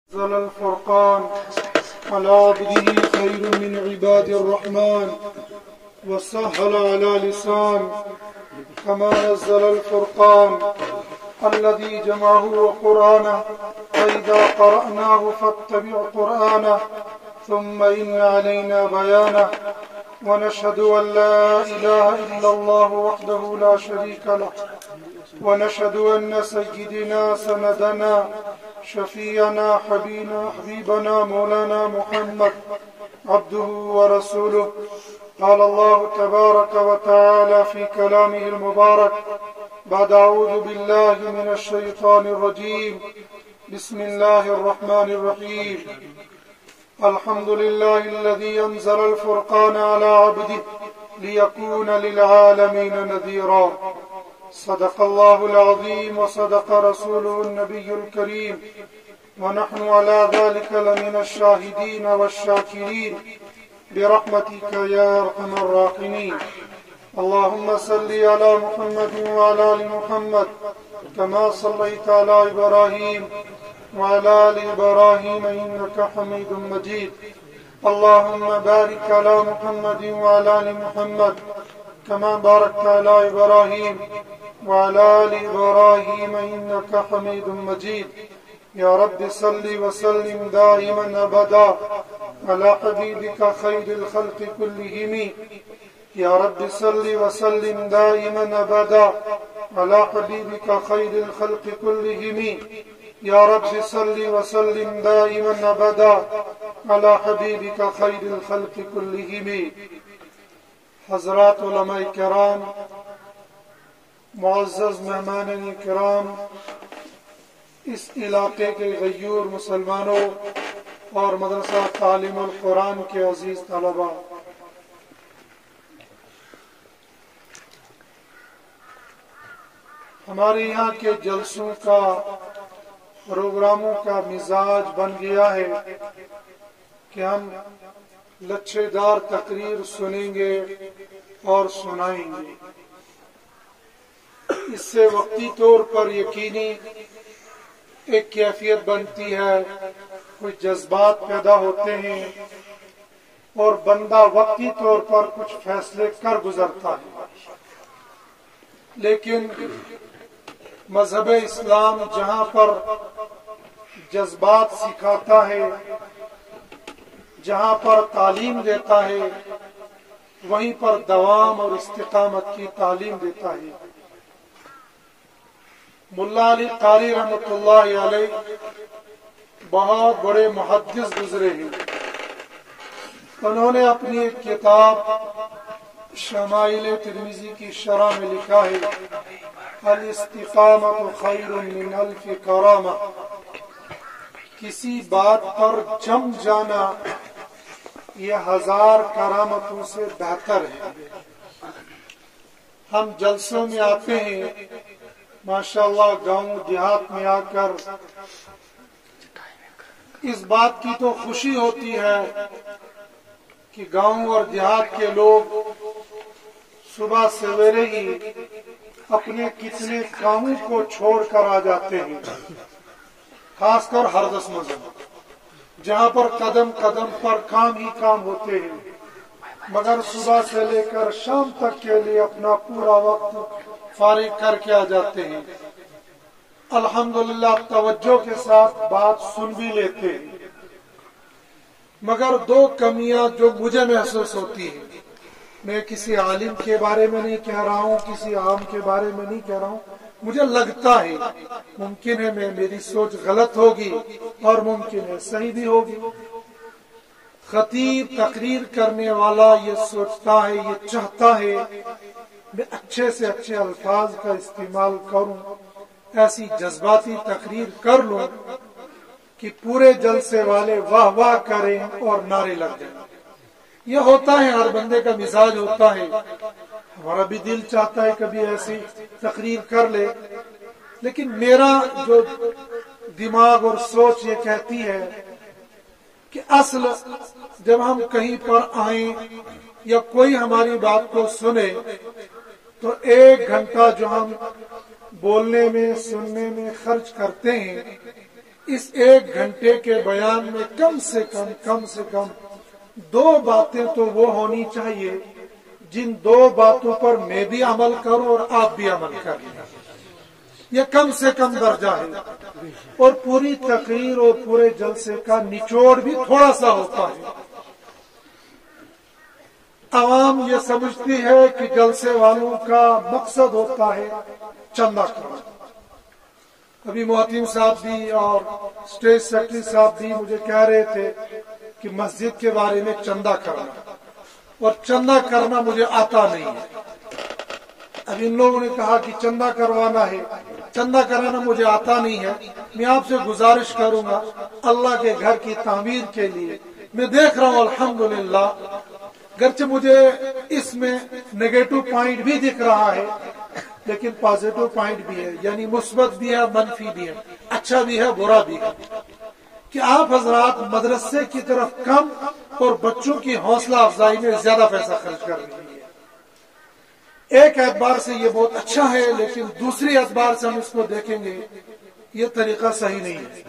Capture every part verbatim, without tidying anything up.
نزل الفرقان على عبده خير من عباد الرحمن وسهل على لسان كما نزل الفرقان الذي جمعه قرآنه فإذا قرأناه فاتبع قرآنه ثم إن علينا بيانه ونشهد أن لا إله إلا الله وحده لا شريك له ونشهد أن سيدنا سندنا شفيعنا حبيبنا حبيبنا مولانا محمد عبده ورسوله. قال الله تبارك وتعالى في كلامه المبارك بعد أعوذ بالله من الشيطان الرجيم بسم الله الرحمن الرحيم الحمد لله الذي أنزل الفرقان على عبده ليكون للعالمين نذيرا. صدق الله العظيم وصدق رسوله النبي الكريم ونحن على ذلك لمن الشاهدين والشاكرين برحمتك يا أرحم الراحمين. اللهم صل على محمد وعلى آل محمد كما صليت على إبراهيم وعلى آل إبراهيم إنك حميد مجيد. اللهم بارك على محمد وعلى آل محمد كما باركت على إبراهيم وعلى آل إبراهيم إنك حميد مجيد. يا رب صل وسلم دائما أبدا على حبيبك خير الخلق كلهم. يا رب صل وسلم دائما أبدا على حبيبك خير الخلق كلهم. يا رب صل وسلم دائما أبدا على حبيبك خير الخلق كلهم. حضرات علماء کرام، معزز مہمان کرام، اس علاقے کے غیور مسلمانوں اور مدرسہ تعلیم القرآن کے عزیز طلباء، ہمارے یہاں کے جلسوں کا، پروگراموں کا مزاج بن گیا ہے کہ ہم لچھے دار تقریر سنیں گے اور سنائیں گے. اس سے وقتی طور پر یقینی ایک کیفیت بنتی ہے، کچھ جذبات پیدا ہوتے ہیں اور بندہ وقتی طور پر کچھ فیصلے کر گزرتا ہے. لیکن مذہب اسلام جہاں پر جذبات سکھاتا ہے، جہاں پر تعلیم دیتا ہے، وہیں پر دوام اور استقامت کی تعلیم دیتا ہے. ملا علی قاری رحمۃ اللہ علیہ بہت بڑے محدث گزرے ہیں. انہوں نے اپنی ایک کتاب شمائل ترمذی کی شرح میں لکھا ہے، الاستقامت خیر من الف کرامہ. کسی بات پر جم جانا یہ ہزار کرامتوں سے بہتر ہے. ہم جلسوں میں آتے ہیں، ماشاءاللہ گاؤں دیہات میں آ کر اس بات کی تو خوشی ہوتی ہے کہ گاؤں اور دیہات کے لوگ صبح سویرے ہی اپنے کتنے کاموں کو چھوڑ کر آ جاتے ہیں، خاص کر ہردس مذہب جہاں پر قدم قدم پر کام ہی کام ہوتے ہیں، مگر صبح سے لے کر شام تک کے لیے اپنا پورا وقت فارغ کر کے آ جاتے ہیں. الحمدللہ توجہ کے ساتھ بات سن بھی لیتے ہیں، مگر دو کمیاں جو مجھے محسوس ہوتی ہیں، میں کسی عالم کے بارے میں نہیں کہہ رہا ہوں، کسی عام کے بارے میں نہیں کہہ رہا ہوں، مجھے لگتا ہے، ممکن ہے میں میری سوچ غلط ہوگی اور ممکن ہے صحیح بھی ہوگی. خطیب تقریر کرنے والا یہ سوچتا ہے، یہ چاہتا ہے میں اچھے سے اچھے الفاظ کا استعمال کروں، ایسی جذباتی تقریر کر لوں کہ پورے جلسے والے واہ واہ کریں اور نعرے لگ جائیں. یہ ہوتا ہے، ہر بندے کا مزاج ہوتا ہے. ہمارا بھی دل چاہتا ہے کبھی ایسی تقریر کر لے، لیکن میرا جو دماغ اور سوچ یہ کہتی ہے کہ اصل جب ہم کہیں پر آئیں یا کوئی ہماری بات کو سنے تو ایک گھنٹہ جو ہم بولنے میں، سننے میں خرچ کرتے ہیں، اس ایک گھنٹے کے بیان میں کم سے کم کم سے کم دو باتیں تو وہ ہونی چاہیے جن دو باتوں پر میں بھی عمل کروں اور آپ بھی عمل کریں. یہ کم سے کم درجہ ہے. اور پوری تقریر اور پورے جلسے کا نچوڑ بھی تھوڑا سا ہوتا ہے. عوام یہ سمجھتی ہے کہ جلسے والوں کا مقصد ہوتا ہے چندہ کرنا. ابھی محتم صاحب بھی اور اسٹیج سیکرٹری صاحب بھی مجھے کہہ رہے تھے کہ مسجد کے بارے میں چندہ کرنا، اور چندہ کرنا مجھے آتا نہیں ہے. اب ان لوگوں نے کہا کہ چندہ کروانا ہے، چندہ کرانا مجھے آتا نہیں ہے. میں آپ سے گزارش کروں گا اللہ کے گھر کی تعمیر کے لیے. میں دیکھ رہا ہوں الحمدللہ، گرچہ مجھے اس میں نیگیٹو پوائنٹ بھی دکھ رہا ہے لیکن پازیٹو پوائنٹ بھی ہے، یعنی مثبت بھی ہے منفی بھی ہے، اچھا بھی ہے برا بھی ہے، کہ آپ حضرات مدرسے کی طرف کم اور بچوں کی حوصلہ افزائی میں زیادہ پیسہ خرچ کر رہی ہے. ایک اعتبار سے یہ بہت اچھا ہے، لیکن دوسری اعتبار سے ہم اس کو دیکھیں گے یہ طریقہ صحیح نہیں ہے.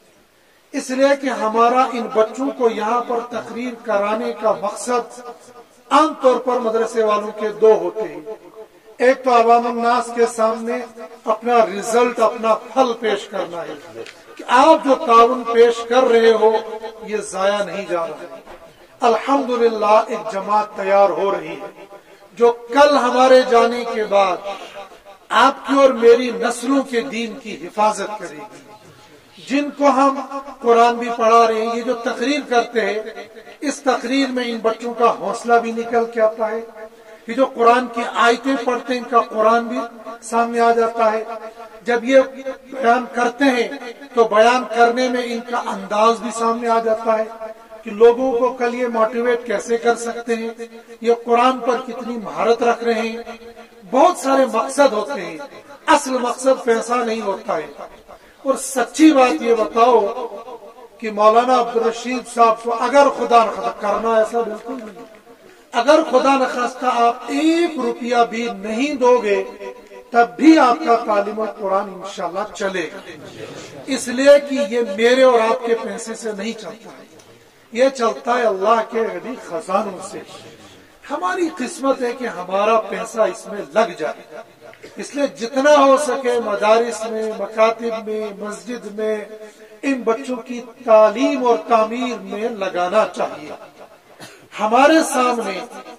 اس لیے کہ ہمارا ان بچوں کو یہاں پر تقریر کرانے کا مقصد عام طور پر مدرسے والوں کے دو ہوتے ہیں. ایک تو عوام الناس کے سامنے اپنا رزلٹ، اپنا پھل پیش کرنا ہے کہ آپ جو تعاون پیش کر رہے ہو یہ ضائع نہیں جا رہا. الحمدللہ ایک جماعت تیار ہو رہی ہے جو کل ہمارے جانے کے بعد آپ کی اور میری نسلوں کے دین کی حفاظت کرے گی. جن کو ہم قرآن بھی پڑھا رہے ہیں، یہ جو تقریر کرتے ہیں، اس تقریر میں ان بچوں کا حوصلہ بھی نکل کے آتا ہے. یہ جو قرآن کی آیتیں پڑھتے ہیں ان کا قرآن بھی سامنے آ جاتا ہے. جب یہ بیان کرتے ہیں تو بیان کرنے میں ان کا انداز بھی سامنے آ جاتا ہے کہ لوگوں کو کل یہ موٹیویٹ کیسے کر سکتے ہیں، یہ قرآن پر کتنی مہارت رکھ رہے ہیں. بہت سارے مقصد ہوتے ہیں، اصل مقصد پیسہ نہیں ہوتا ہے. اور سچی بات یہ بتاؤ کہ مولانا عبدالرشید صاحب کو اگر خدا نخواستہ کرنا ایسا بالکل نہیں، اگر خدا نخواستہ آپ ایک روپیہ بھی نہیں دو گے تب بھی آپ کا تعلیم قرآن انشاءاللہ چلے گا. اس لیے کہ یہ میرے اور آپ کے پیسے سے نہیں چلتا ہے، یہ چلتا ہے اللہ کے غنی خزانوں سے. ہماری قسمت ہے کہ ہمارا پیسہ اس میں لگ جائے. اس لیے جتنا ہو سکے مدارس میں، مکاتب میں، مسجد میں ان بچوں کی تعلیم اور تعمیر میں لگانا چاہیے. ہمارے سامنے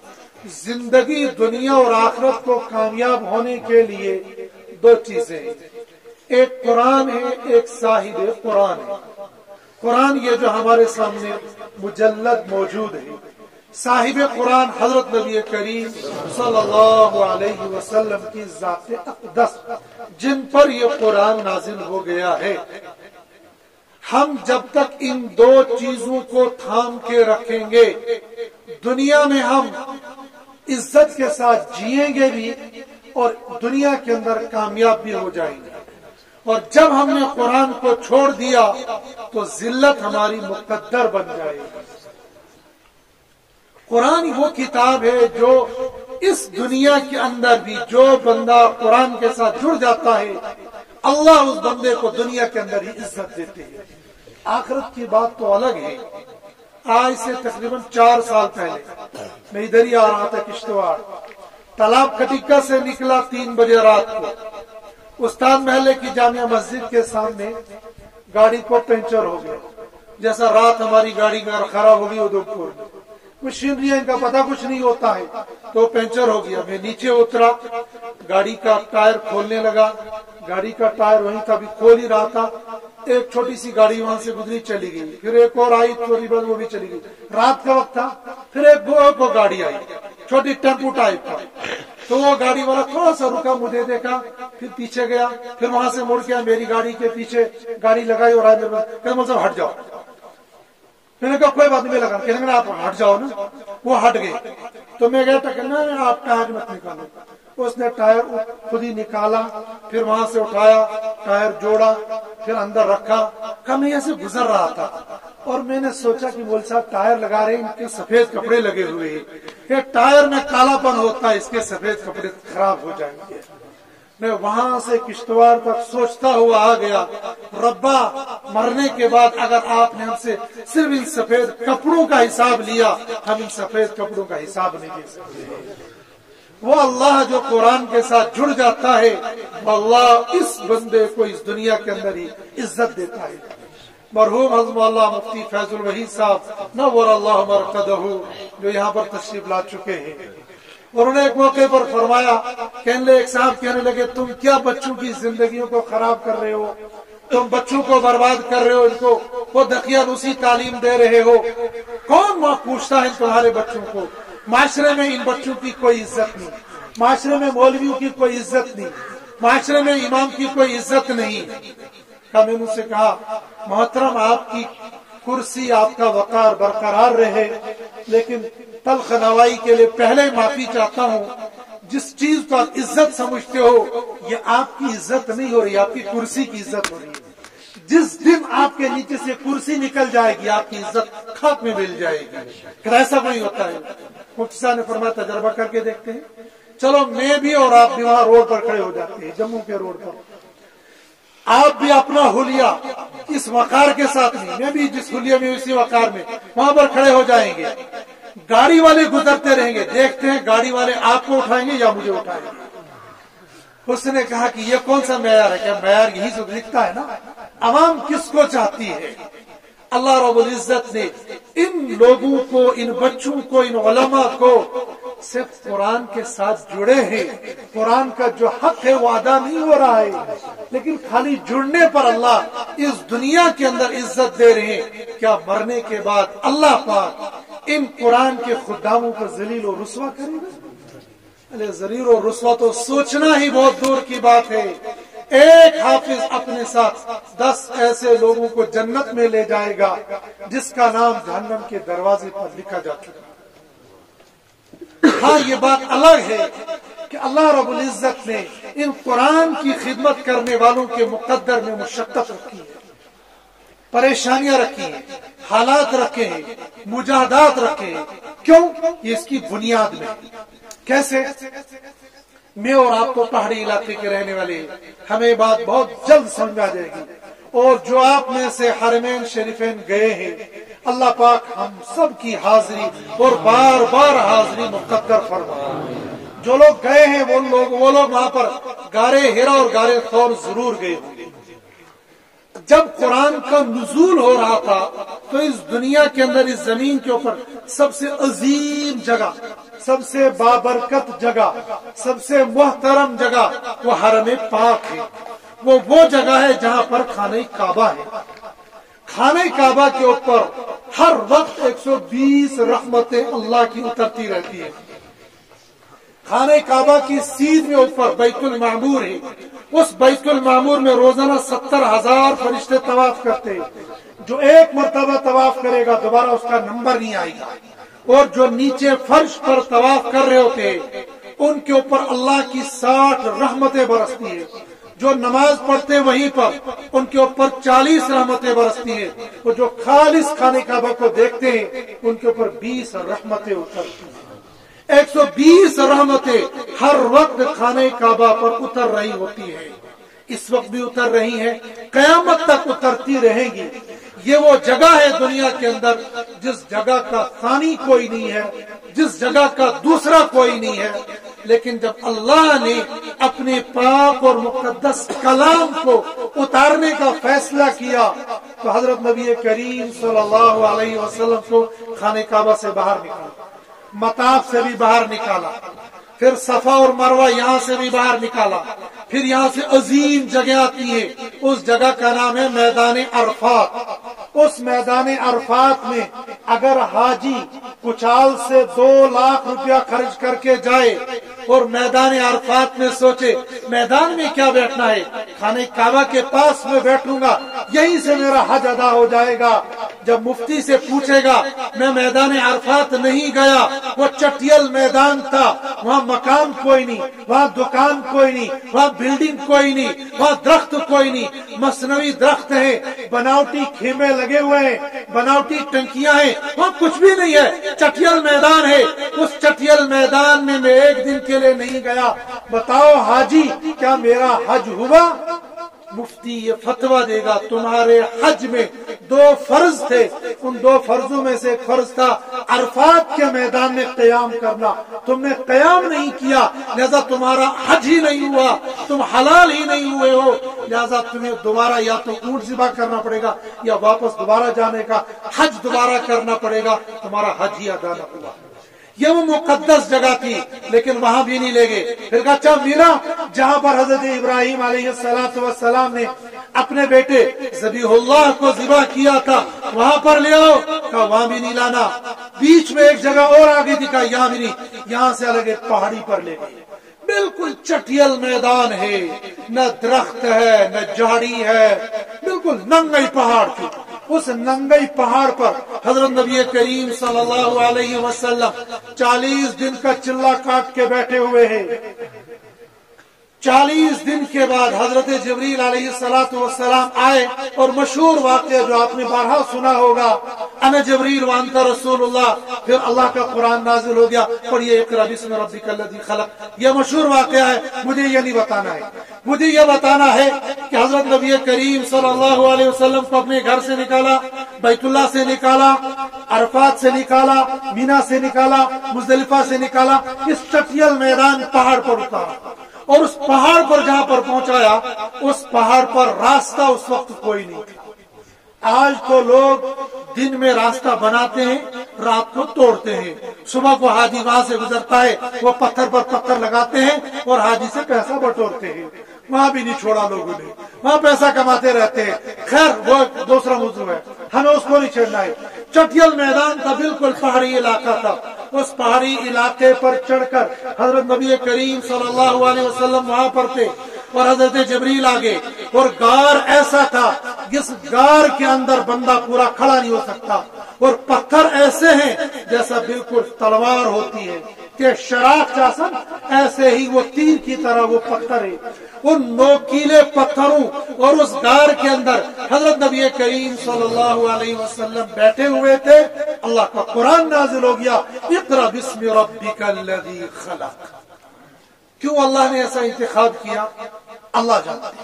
زندگی دنیا اور آخرت کو کامیاب ہونے کے لیے دو چیزیں ہیں، ایک قرآن ہے، ایک صاحب قرآن ہے. قرآن یہ جو ہمارے سامنے مجلد موجود ہے، صاحب قرآن حضرت نبی کریم صلی اللہ علیہ وسلم کی ذات اقدس جن پر یہ قرآن نازل ہو گیا ہے. ہم جب تک ان دو چیزوں کو تھام کے رکھیں گے دنیا میں ہم عزت کے ساتھ جیئیں گے بھی اور دنیا کے اندر کامیاب بھی ہو جائیں گے. اور جب ہم نے قرآن کو چھوڑ دیا تو ذلت ہماری مقدر بن جائے گی. قرآن وہ کتاب ہے جو اس دنیا کے اندر بھی جو بندہ قرآن کے ساتھ جڑ جاتا ہے اللہ اس بندے کو دنیا کے اندر ہی عزت دیتے ہیں. آخرت کی بات تو الگ ہے. آج سے تقریباً چار سال پہلے میں ادھر ہی آ رہا تھا کشتواڑ، تالاب کٹیکا سے نکلا تین بجے رات کو، استاد محلے کی جامعہ مسجد کے سامنے گاڑی کو پنچر ہو گیا. جیسا رات ہماری گاڑی خراب ہو گئی ادھمپور میں، مشینری ان کا پتہ کچھ نہیں ہوتا ہے تو پنچر ہو گیا. میں نیچے اترا، گاڑی کا ٹائر کھولنے لگا، گاڑی کا ٹائر وہیں تھا، ابھی کھول ہی رہا تھا. ایک چھوٹی سی گاڑی وہاں سے گزری چلی گئی، پھر ایک اور آئی تھوڑی بہت وہ بھی چلی گئی. رات کا وقت تھا، پھر ایک وہ گاڑی آئی چھوٹی ٹیمپو ٹائپ کا، تو وہ گاڑی والا تھوڑا سا رکا، مجھے دیکھا، پھر پیچھے گیا، پھر وہاں سے مڑ گیا، میری گاڑی کے پیچھے گاڑی لگائی اور آئے میرے مطلب ہٹ جاؤ. میں نے کہا کوئی بات نہیں لگا، کہنے لگا آپ ہٹ جاؤ نا. وہ ہٹ گئے تو میں گیا ٹکرنا، آپ ٹائر مت نکالو. اس نے ٹائر خود ہی نکالا، پھر وہاں سے اٹھایا، ٹائر جوڑا، پھر اندر رکھا. کہا میں یہاں سے گزر رہا تھا اور میں نے سوچا کہ مول صاحب ٹائر لگا رہے ہیں، ان کے سفید کپڑے لگے ہوئے ہیں، یہ ٹائر میں کالا پن ہوتا ہے، اس کے سفید کپڑے خراب ہو جائیں گے. میں وہاں سے کشتواڑ تک سوچتا ہوا آ گیا، ربا مرنے کے بعد اگر آپ نے ہم سے صرف ان سفید کپڑوں کا حساب لیا، ہم ان سفید کپڑوں کا حساب نہیں دے سکتے۔ وہ اللہ جو قرآن کے ساتھ جڑ جاتا ہے، اللہ اس بندے کو اس دنیا کے اندر ہی عزت دیتا ہے۔ مرحوم حضرت اللہ مفتی فیض الوحید صاحب نور اللہ مرقدہ جو یہاں پر تشریف لا چکے ہیں، اور انہوں نے ایک موقع پر فرمایا، کہنے ایک صاحب کہنے لگے تم کیا بچوں کی زندگیوں کو خراب کر رہے ہو، تم بچوں کو برباد کر رہے ہو، ان کو وہ دقیقاً اسی تعلیم دے رہے ہو، کون ماں پوچھتا ہے تمہارے بچوں کو؟ معاشرے میں ان بچوں کی کوئی عزت نہیں، معاشرے میں مولویوں کی کوئی عزت نہیں، معاشرے میں امام کی کوئی عزت نہیں۔ میں نے ان سے کہا محترم آپ کی کرسی آپ کا وقار برقرار رہے، لیکن تلخ نوائی کے لیے پہلے معافی چاہتا ہوں، جس چیز کو آپ عزت سمجھتے ہو یہ آپ کی عزت نہیں ہو رہی، آپ کی کرسی کی عزت ہو رہی ہے۔ جس دن آپ کے نیچے سے کرسی نکل جائے گی آپ کی عزت خاک میں مل جائے گی۔ پھر ایسا نہیں ہوتا ہے۔ مفتی صاحب نے فرمایا تجربہ کر کے دیکھتے ہیں۔ چلو میں بھی اور آپ بھی وہاں روڈ پر کھڑے ہو جاتے ہیں، جموں کے روڈ پر، آپ بھی اپنا حلیہ اس وقار کے ساتھ نہیں، میں بھی جس حلیہ میں اسی وقار میں وہاں پر کھڑے ہو جائیں گے، گاڑی والے گزرتے رہیں گے، دیکھتے ہیں گاڑی والے آپ کو اٹھائیں گے یا مجھے اٹھائیں گے۔ اس نے کہا کہ یہ کون سا معیار ہے؟ کیا معیار یہی سے لکھتا ہے نا، عوام کس کو چاہتی ہے؟ اللہ رب العزت نے ان لوگوں کو، ان بچوں کو، ان علماء کو صرف قرآن کے ساتھ جڑے ہیں، قرآن کا جو حق ہے وہ ادا نہیں ہو رہا ہے، لیکن خالی جڑنے پر اللہ اس دنیا کے اندر عزت دے رہے ہیں، کیا مرنے کے بعد اللہ پاک ان قرآن کے خداموں کو ذلیل و رسوا کرے گا؟ ارے ذلیل و رسوا تو سوچنا ہی بہت دور کی بات ہے۔ ایک حافظ اپنے ساتھ دس ایسے لوگوں کو جنت میں لے جائے گا جس کا نام جہنم کے دروازے پر لکھا جا چکا۔ ہاں یہ بات الگ ہے کہ اللہ رب العزت نے ان قرآن کی خدمت کرنے والوں کے مقدر میں مشقت رکھی ہے، پریشانیاں رکھی ہیں، حالات رکھے ہیں، مجاہدات رکھے ہیں۔ کیوں؟ یہ اس کی بنیاد میں کیسے؟ میں اور آپ تو پہاڑی علاقے کے رہنے والے ہیں، ہمیں بات بہت جلد سمجھ آ جائے گی، اور جو آپ میں سے حرمین شریفین گئے ہیں، اللہ پاک ہم سب کی حاضری اور بار بار حاضری مقدر فرمائے۔ جو لوگ گئے ہیں وہ لوگ وہ لوگ وہاں پر غارِ ہرا اور غارِ ثور ضرور گئے ہوں گے۔ جب قرآن کا نزول ہو رہا تھا تو اس دنیا کے اندر، اس زمین کے اوپر سب سے عظیم جگہ، سب سے بابرکت جگہ، سب سے محترم جگہ وہ حرم پاک ہے۔ وہ وہ جگہ ہے جہاں پر خانہ کعبہ ہے۔ خانہ کعبہ کے اوپر ہر وقت ایک سو بیس رحمتیں اللہ کی اترتی رہتی ہے۔ خانہ کعبہ کی سیدھ میں اوپر بیت المعمور ہے، اس بیت المعمور میں روزانہ ستر ہزار فرشتے طواف کرتے ہیں۔ جو ایک مرتبہ طواف کرے گا دوبارہ اس کا نمبر نہیں آئے گا، اور جو نیچے فرش پر طواف کر رہے ہوتے ہیں ان کے اوپر اللہ کی ساٹھ رحمتیں برستی ہیں۔ جو نماز پڑھتے وہیں پر ان کے اوپر چالیس رحمتیں برستی ہیں، اور جو خالص خانہ کعبہ کو دیکھتے ہیں ان کے اوپر بیس رحمتیں اترتی ہیں۔ ایک سو بیس رحمتیں ہر وقت خانہ کعبہ پر اتر رہی ہوتی ہیں، اس وقت بھی اتر رہی ہیں، قیامت تک اترتی رہیں گی۔ یہ وہ جگہ ہے دنیا کے اندر جس جگہ کا ثانی کوئی نہیں ہے، جس جگہ کا دوسرا کوئی نہیں ہے، لیکن جب اللہ نے اپنے پاک اور مقدس کلام کو اتارنے کا فیصلہ کیا تو حضرت نبی کریم صلی اللہ علیہ وسلم کو خانہ کعبہ سے باہر نکالا، مطاف سے بھی باہر نکالا، پھر صفا اور مروہ یہاں سے بھی باہر نکالا، پھر یہاں سے عظیم جگہ آتی ہے، اس جگہ کا نام ہے میدان عرفات۔ اس میدان عرفات میں اگر حاجی کچال سے دو لاکھ روپیہ خرچ کر کے جائے اور میدان عرفات میں سوچے میدان میں کیا بیٹھنا ہے، خانہ کعبہ کے پاس میں بیٹھوں گا، یہیں سے میرا حج ادا ہو جائے گا۔ جب مفتی سے پوچھے گا میں میدان عرفات نہیں گیا، وہ چٹیل میدان تھا، وہاں مکان کوئی نہیں، وہاں دکان کوئی نہیں، وہاں بلڈنگ کوئی نہیں، وہاں درخت کوئی نہیں، مصنوعی درخت ہیں، بناوٹی خیمے لگے ہوئے ہیں، بناوٹی ٹنکیاں ہیں، وہاں کچھ بھی نہیں ہے، چٹیل میدان ہے۔ اس چٹیل میدان میں میں ایک دن کے لیے نہیں گیا، بتاؤ حاجی کیا میرا حج ہوا؟ مفتی یہ فتویٰ دے گا تمہارے حج میں دو فرض تھے، ان دو فرضوں میں سے ایک فرض تھا عرفات کے میدان میں قیام کرنا، تم نے قیام نہیں کیا لہذا تمہارا حج ہی نہیں ہوا، تم حلال ہی نہیں ہوئے ہو، لہذا تمہیں دوبارہ یا تو اونٹ ذبح کرنا پڑے گا یا واپس دوبارہ جانے کا حج دوبارہ کرنا پڑے گا، تمہارا حج ہی ادا نہ ہوا۔ یہ وہ مقدس جگہ تھی لیکن وہاں بھی نہیں لے گئے۔ پھر کہا اچھا مینا جہاں پر حضرت ابراہیم علیہ السلام نے اپنے بیٹے ذبیح اللہ کو ذبح کیا تھا وہاں پر لے آؤ، کہا وہاں بھی نہیں لانا۔ بیچ میں ایک جگہ اور آگے تھی، کہا یہاں بھی نہیں، یہاں سے الگ ایک پہاڑی پر لے گئے، بالکل چٹیل میدان ہے، نہ درخت ہے نہ جھاڑی ہے، بالکل ننگئی پہاڑ تھی۔ اس ننگئی پہاڑ پر حضرت نبی کریم صلی اللہ علیہ وسلم چالیس دن کا چلہ کاٹ کے بیٹھے ہوئے ہیں۔ چالیس دن کے بعد حضرت جبریل علیہ الصلوۃ والسلام آئے، اور مشہور واقعہ جو آپ نے بارہا سنا ہوگا، انا جبریل وانت رسول اللہ، پھر اللہ کا قرآن نازل ہو گیا، پڑھیے اقرأ بسم ربک الذی خلق۔ یہ مشہور واقعہ ہے، مجھے یہ نہیں بتانا ہے، مجھے یہ بتانا ہے کہ حضرت نبی کریم صلی اللہ علیہ وسلم کو اپنے گھر سے نکالا، بیت اللہ سے نکالا، عرفات سے نکالا، مینا سے نکالا، مزدلفہ سے نکالا، اس چٹیل میدان پہاڑ پر اتارا، اور اس پہاڑ پر جہاں پر پہنچایا اس پہاڑ پر راستہ اس وقت کوئی نہیں تھا۔ آج تو لوگ دن میں راستہ بناتے ہیں، رات کو توڑتے ہیں، صبح کو حاجی وہاں سے گزرتا ہے، وہ پتھر پر پتھر لگاتے ہیں اور حاجی سے پیسہ بٹورتے ہیں، وہاں بھی نہیں چھوڑا لوگوں نے، وہاں پیسہ کماتے رہتے ہیں۔ خیر وہ دوسرا موضوع ہے، ہمیں اس کو نہیں چھیڑنا ہے۔ چٹیل میدان تھا، بالکل پہاڑی علاقہ تھا، اس پہاڑی علاقے پر چڑھ کر حضرت نبی کریم صلی اللہ علیہ وسلم وہاں پر تھے، اور حضرت جبریل آگے، اور غار ایسا تھا جس غار کے اندر بندہ پورا کھڑا نہیں ہو سکتا، اور پتھر ایسے ہیں جیسا بالکل تلوار ہوتی ہے کہ شراخ جاسن، ایسے ہی وہ تیر کی طرح وہ پتھر ہے۔ ان نوکیلے پتھروں اور اس غار کے اندر حضرت نبی کریم صلی اللہ علیہ وسلم بیٹھے ہوئے تھے، اللہ کا قرآن نازل ہو گیا، اقرأ بسم ربک الذی خلق۔ کیوں اللہ نے ایسا انتخاب کیا اللہ جانتے ہیں،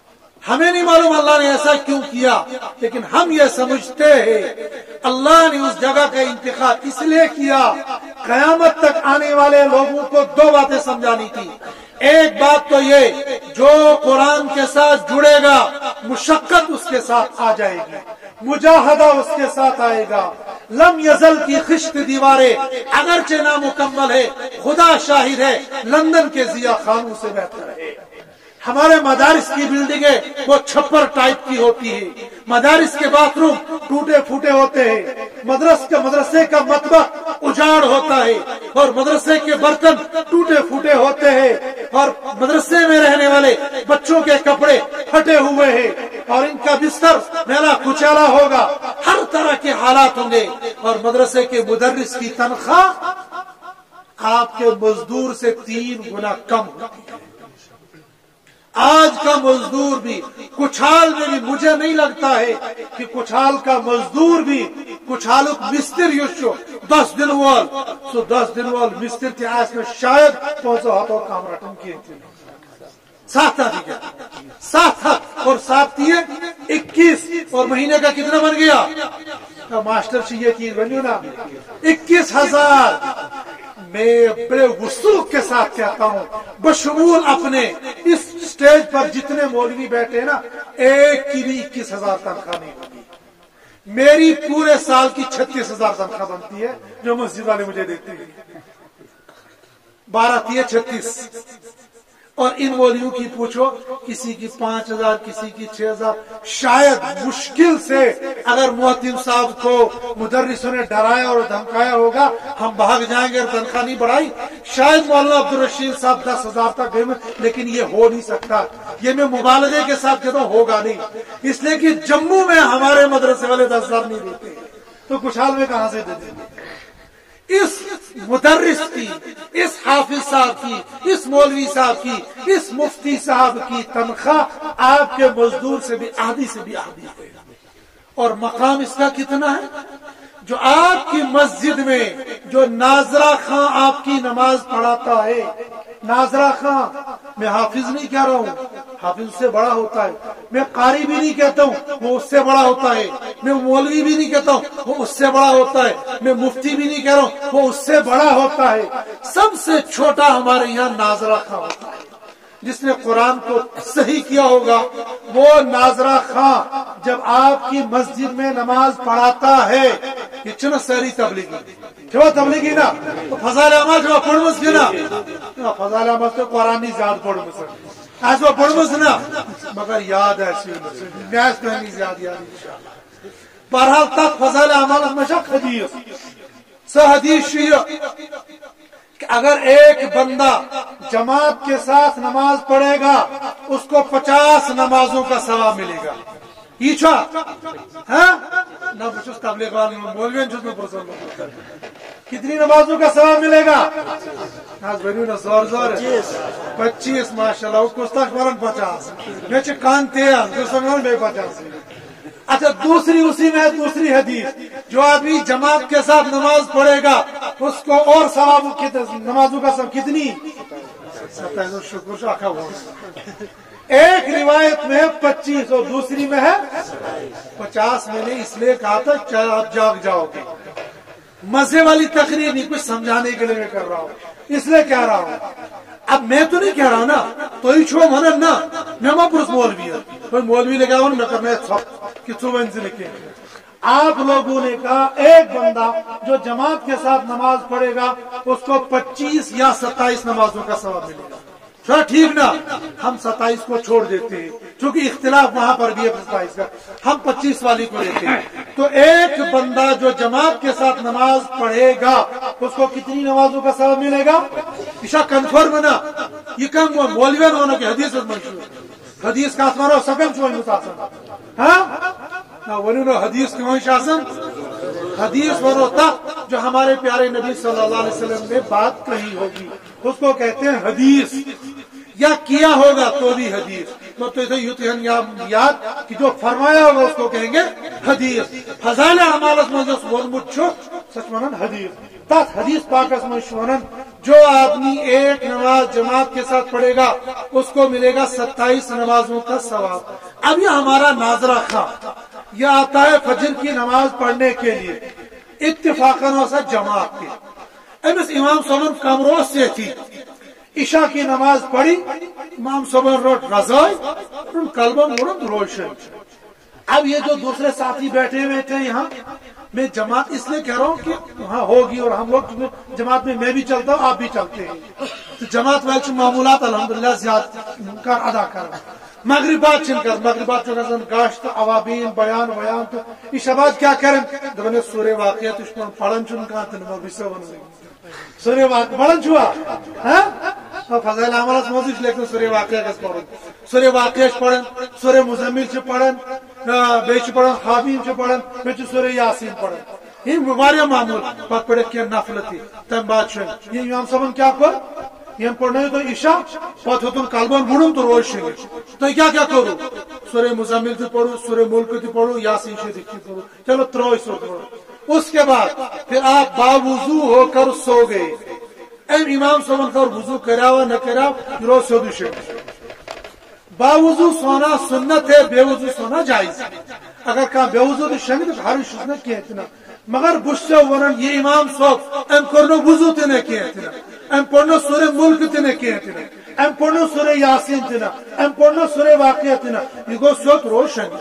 ہمیں نہیں معلوم اللہ نے ایسا کیوں کیا، لیکن ہم یہ سمجھتے ہیں اللہ نے اس جگہ کا انتخاب اس لیے کیا، قیامت تک آنے والے لوگوں کو دو باتیں سمجھانی تھی۔ ایک بات تو یہ جو قرآن کے ساتھ جڑے گا مشقت اس کے ساتھ آ جائے گی، مجاہدہ اس کے ساتھ آئے گا۔ لم یزل کی خشت دیواریں اگرچہ نامکمل ہے، خدا شاہد ہے لندن کے ضیاء خانوں سے بہتر ہے۔ ہمارے مدارس کی بلڈنگیں وہ چھپر ٹائپ کی ہوتی ہے، مدارس کے باتھ روم ٹوٹے پھوٹے ہوتے ہیں، مدرس کے مدرسے کا مطبخ اجاڑ ہوتا ہے، اور مدرسے کے برتن ٹوٹے پھوٹے ہوتے ہیں، اور مدرسے میں رہنے والے بچوں کے کپڑے پھٹے ہوئے ہیں، اور ان کا بستر میلا کچیلا ہوگا، ہر طرح کے حالات ہوں گے، اور مدرسے کے مدرس کی تنخواہ آپ کے مزدور سے تین گنا کم ہوتی ہے۔ آج کا مزدور بھی کچھال میں بھی مجھے نہیں لگتا ہے کہ کچھال کا مزدور بھی کچھالک مستر یوشو دس دن وال سو دس دن وال مستر تھی آس میں شاید پہنچو ہاتھوں کام رٹن کیے تھے سات ہاتھ کیا سات ہاتھ اور سات تیے اکیس، اور مہینے کا کتنا بن گیا ماسٹر سے یہ چیز بنی نا اکیس ہزار۔ میں بڑے وصول کے ساتھ کہتا ہوں بشمول اپنے اس سٹیج پر جتنے مولوی بیٹھے نا ایک کی بھی اکیس ہزار تنخواہ نہیں ہوگی، میری پورے سال کی چھتیس ہزار تنخواہ بنتی ہے جو مسجد والے مجھے دیتے ہیں، بارہ تیے چھتیس، اور ان مولویوں کی پوچھو کسی کی پانچ ہزار کسی کی چھ ہزار، شاید مشکل سے اگر محتم صاحب کو مدرسوں نے ڈرایا اور دھمکایا ہوگا ہم بھاگ جائیں گے اور تنخواہ نہیں بڑھائی، شاید مولانا عبدالرشید صاحب دس ہزار تک گئے، لیکن یہ ہو نہیں سکتا، یہ میں مبالغے کے ساتھ کہتا ہوں ہوگا نہیں، اس لیے کہ جموں میں ہمارے مدرسے والے دس ہزار نہیں دیتے تو کچھال میں کہاں سے دے دیں گے؟ اس مدرس کی، اس حافظ صاحب کی، اس مولوی صاحب کی، اس مفتی صاحب کی تنخواہ آپ کے مزدور سے بھی آدھی سے بھی آدھی ہے، اور مقام اس کا کتنا ہے؟ جو آپ کی مسجد میں جو ناظرہ خاں آپ کی نماز پڑھاتا ہے، नाजरा खां, मैं हाफिज नहीं कह रहा हूँ, हाफिज उससे बड़ा होता है। मैं कारी भी नहीं कहता हूँ, वो उससे बड़ा होता है। मैं मौलवी भी नहीं कहता हूँ, वो उससे बड़ा होता है। मैं मुफ्ती भी नहीं कह रहा हूँ, वो उससे बड़ा होता है। सबसे छोटा हमारे यहाँ नाजरा खां होता है। जिसने कुरान को सही किया होगा वो नाजरा खां जब आपकी मस्जिद में नमाज पढ़ाता है, ये चुन सारी तबलीगी जो तबलीगी ना तो फजाल अमल जो पढ़ मस ना फजाल अमल तो कुरान ही ज्यादा पढ़ मस आज वो पढ़ मस ना मगर याद है मैच तो नहीं ज्यादा याद इंशाल्लाह। बहरहाल तक फजाल अमल हमेशा हदीस स हदीस कि अगर एक बंदा जमात के साथ नमाज पढ़ेगा उसको पचास नमाजों का सवाब मिलेगा। ईछा है ना बचुस तबलीग वाले मौलवी में प्रसन्न कितनी नमाजों का सवाब मिलेगा? आज बनी ना जोर जोर पच्चीस माशाल्लाह कुछ मरन पचास मैं कान तेरह पचास। अच्छा दूसरी उसी में है दूसरी हदीस, जो आदमी जमात के साथ नमाज पढ़ेगा उसको और सवाब नमाजों का सब कितनी शुक्र आखा एक रिवायत में है पच्चीस और दूसरी में है पचास। मैंने इसलिए कहा था आप जाग जाओगे। मजे वाली तकरीर नहीं, कुछ समझाने के लिए मैं कर रहा हूँ, इसलिए कह रहा हूँ। अब मैं तो नहीं कह रहा हूँ ना तो ही छो मन ना मैं पुरुष मौलवी है कोई मौलवी लगा न करना कि आप लोगों ने कहा एक बंदा जो जमात के साथ नमाज पढ़ेगा उसको पच्चीस या सत्ताईस नमाजों का सवाब मिलेगा। थोड़ा ठीक ना, हम सत्ताईस को छोड़ देते हैं क्योंकि इख्तिलाफ वहां पर भी है सत्ताईस का, हम पच्चीस वाली को लेते हैं। तो एक बंदा जो जमात के साथ नमाज पढ़ेगा उसको कितनी नमाजों का सवाब मिलेगा? इशा कन्फर्म ना ये कम मौलवी होना कि हदीस हदीस का आसमान और सकम चो मुतासन हाँ वनु ना हदीस की वही शासन हदीस वो तक जो हमारे प्यारे नबी सल्लल्लाहु अलैहि वसल्लम ने बात कही होगी उसको कहते हैं हदीस, या किया होगा तो भी हदीस। तो तो युतहन या याद कि जो फरमाया होगा उसको कहेंगे हदीस। फजाइल अमालत में जो वोलमुत छो सच मनन हदीस तक हदीस पाकस में शवनन जो आदमी एक नमाज जमात के साथ पढ़ेगा उसको मिलेगा सत्ताईस नमाजों का सवाब। अब ये हमारा नाजरा खां यह आता है फजर की नमाज पढ़ने के लिए इत्तिफाकन सा जमात के अमिस इमाम सोमन कमरोज से थी इशा की नमाज पढ़ी इमाम सोमन रोट रजाई कलबम रोशन। अब ये जो दूसरे साथी बैठे हुए थे यहाँ मैं जमात इसलिए कह रहा हूँ कि वहाँ होगी और हम लोग जमात में मैं भी चलता हूँ आप भी चलते हैं तो जमात वाले मामूलात अल्हम्दुलिल्लाह ज्यादा अदा कर मगरिबात छिनकर मगरिबात जो नजर गाश्त अवाबीन बयान बयान तो इस शबाद क्या करें दबने सूर्य वाक़िया तो पढ़न चुन का सूर्य पढ़न छुआ हाँ फजाइल अमालत मौजूद लेकिन सूर्य वाक़िया का पढ़न सूर्य वाक़िया पढ़न सूर्य मुज़म्मिल से पढ़न बेच पढ़न हाबीम से पढ़न बेच सूर्य यासीन पढ़न ये वारिया मामूल पत पड़े क्या नफल थी तम बात ये इमाम साहब क्या कर ये पढ़ने तो ईशा पथ तुम कलबन बुड़ूं तो रोज शेंगे तो क्या क्या करूं सूर्य मुज़म्मिल से पढ़ू सूर्य मुल्क से पढ़ू यासीन से दिखी पढ़ू चलो त्रोई सो पढ़ो। उसके बाद फिर आप बावुजू होकर सो गए एम इमाम सोमन कर वुजू करावा न करावा रोज सो दुशे बावुजू सोना सुन्नत है बेवुजू सोना जायज। अगर कहा बेवुजू तो शेंगे तो हर शुद्ध कहते मगर बुश्य वरन ये इमाम सोब एम करनो वुजू तेने कहते एम पढ़नो सूर्य मुल्क तेने कहते एम पढ़नो सूर्य यासीन तेना एम पढ़नो सूर्य वाक़िया तेना ये गो सोत रोशन।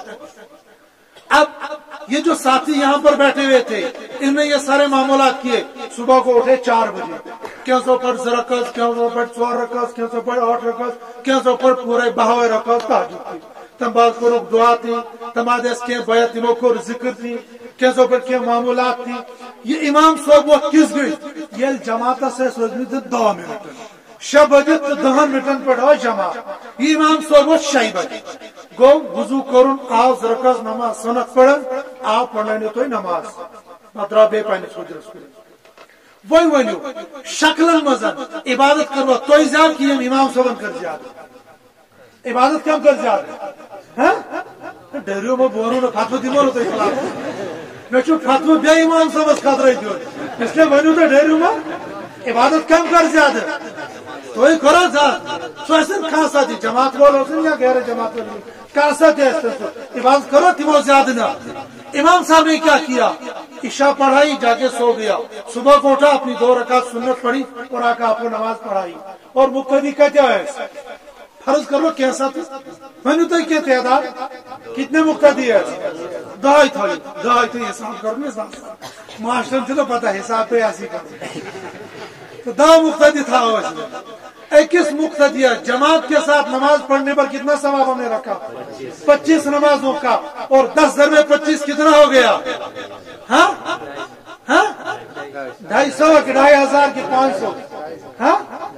अब ये जो साथी यहाँ पर बैठे हुए थे इनने ये सारे मामूलात किए। सुबह को उठे चार बजे क्या सौ पर रकस क्या सौ पर चौर रकस क्या सौ पर आठ रकस क्या सौ पर पूरे बहावे रकस ताजुब तम बात को दुआ थी तमादेस के बयात को जिक्र थी क्या सौ पर क्या मामूलात थी। ये इमाम सोब वो किस गई ये जमात से सोचनी थी दो मिनट शब बजे तो दहन मिनटन पढ़ो जमात ये इमाम सोब वो शाही बजे गो वुजू करुन आओ रकस नमाज सनत पढ़न आओ पढ़ने तो नमाज मदरा बे पानी सोच वही वनो शक्लन मजन इबादत करवा तो ज्यादा की इमाम सोबन कर ज्यादा इबादत कम कर ज्यादा डरियो में बोरू न फतवा दिमो तो खिलाफ मैं फतवा बे इमाम सोबस खतरे दियो इसलिए वनो तो डरियो में इबादत कम कर ज्यादा تو ہی کرو ذات سو ایسن کھا ساتھی جماعت والو سن یا غیر جماعت والو کہا ساتھی ایسن سو عبادت کرو تھی وہ زیادہ نہ. امام صاحب نے کیا کیا عشاء پڑھائی جا کے سو گیا. صبح کو اٹھا اپنی دو رکعت سنت پڑھی اور آ کے آپ کو نماز پڑھائی. اور مقتدی کا کیا ہے فرض کر لو کیسا تھا میں نے تو کیا تعداد کتنے مقتدی ہے دہائی تھا دہائی تھا حساب کرو معاشرے سے تو پتا حساب پہ ایسی کرو تو دہ مقتدی تھا اس میں. اکیس مقتدیہ جماعت کے ساتھ نماز پڑھنے پر کتنا ثواب ہم نے رکھا پچیس نمازوں کا. اور دس در میں پچیس کتنا ہو گیا ہاں ہاں ڈھائی سو کہ ڈھائی ہزار کی پانچ سو ہاں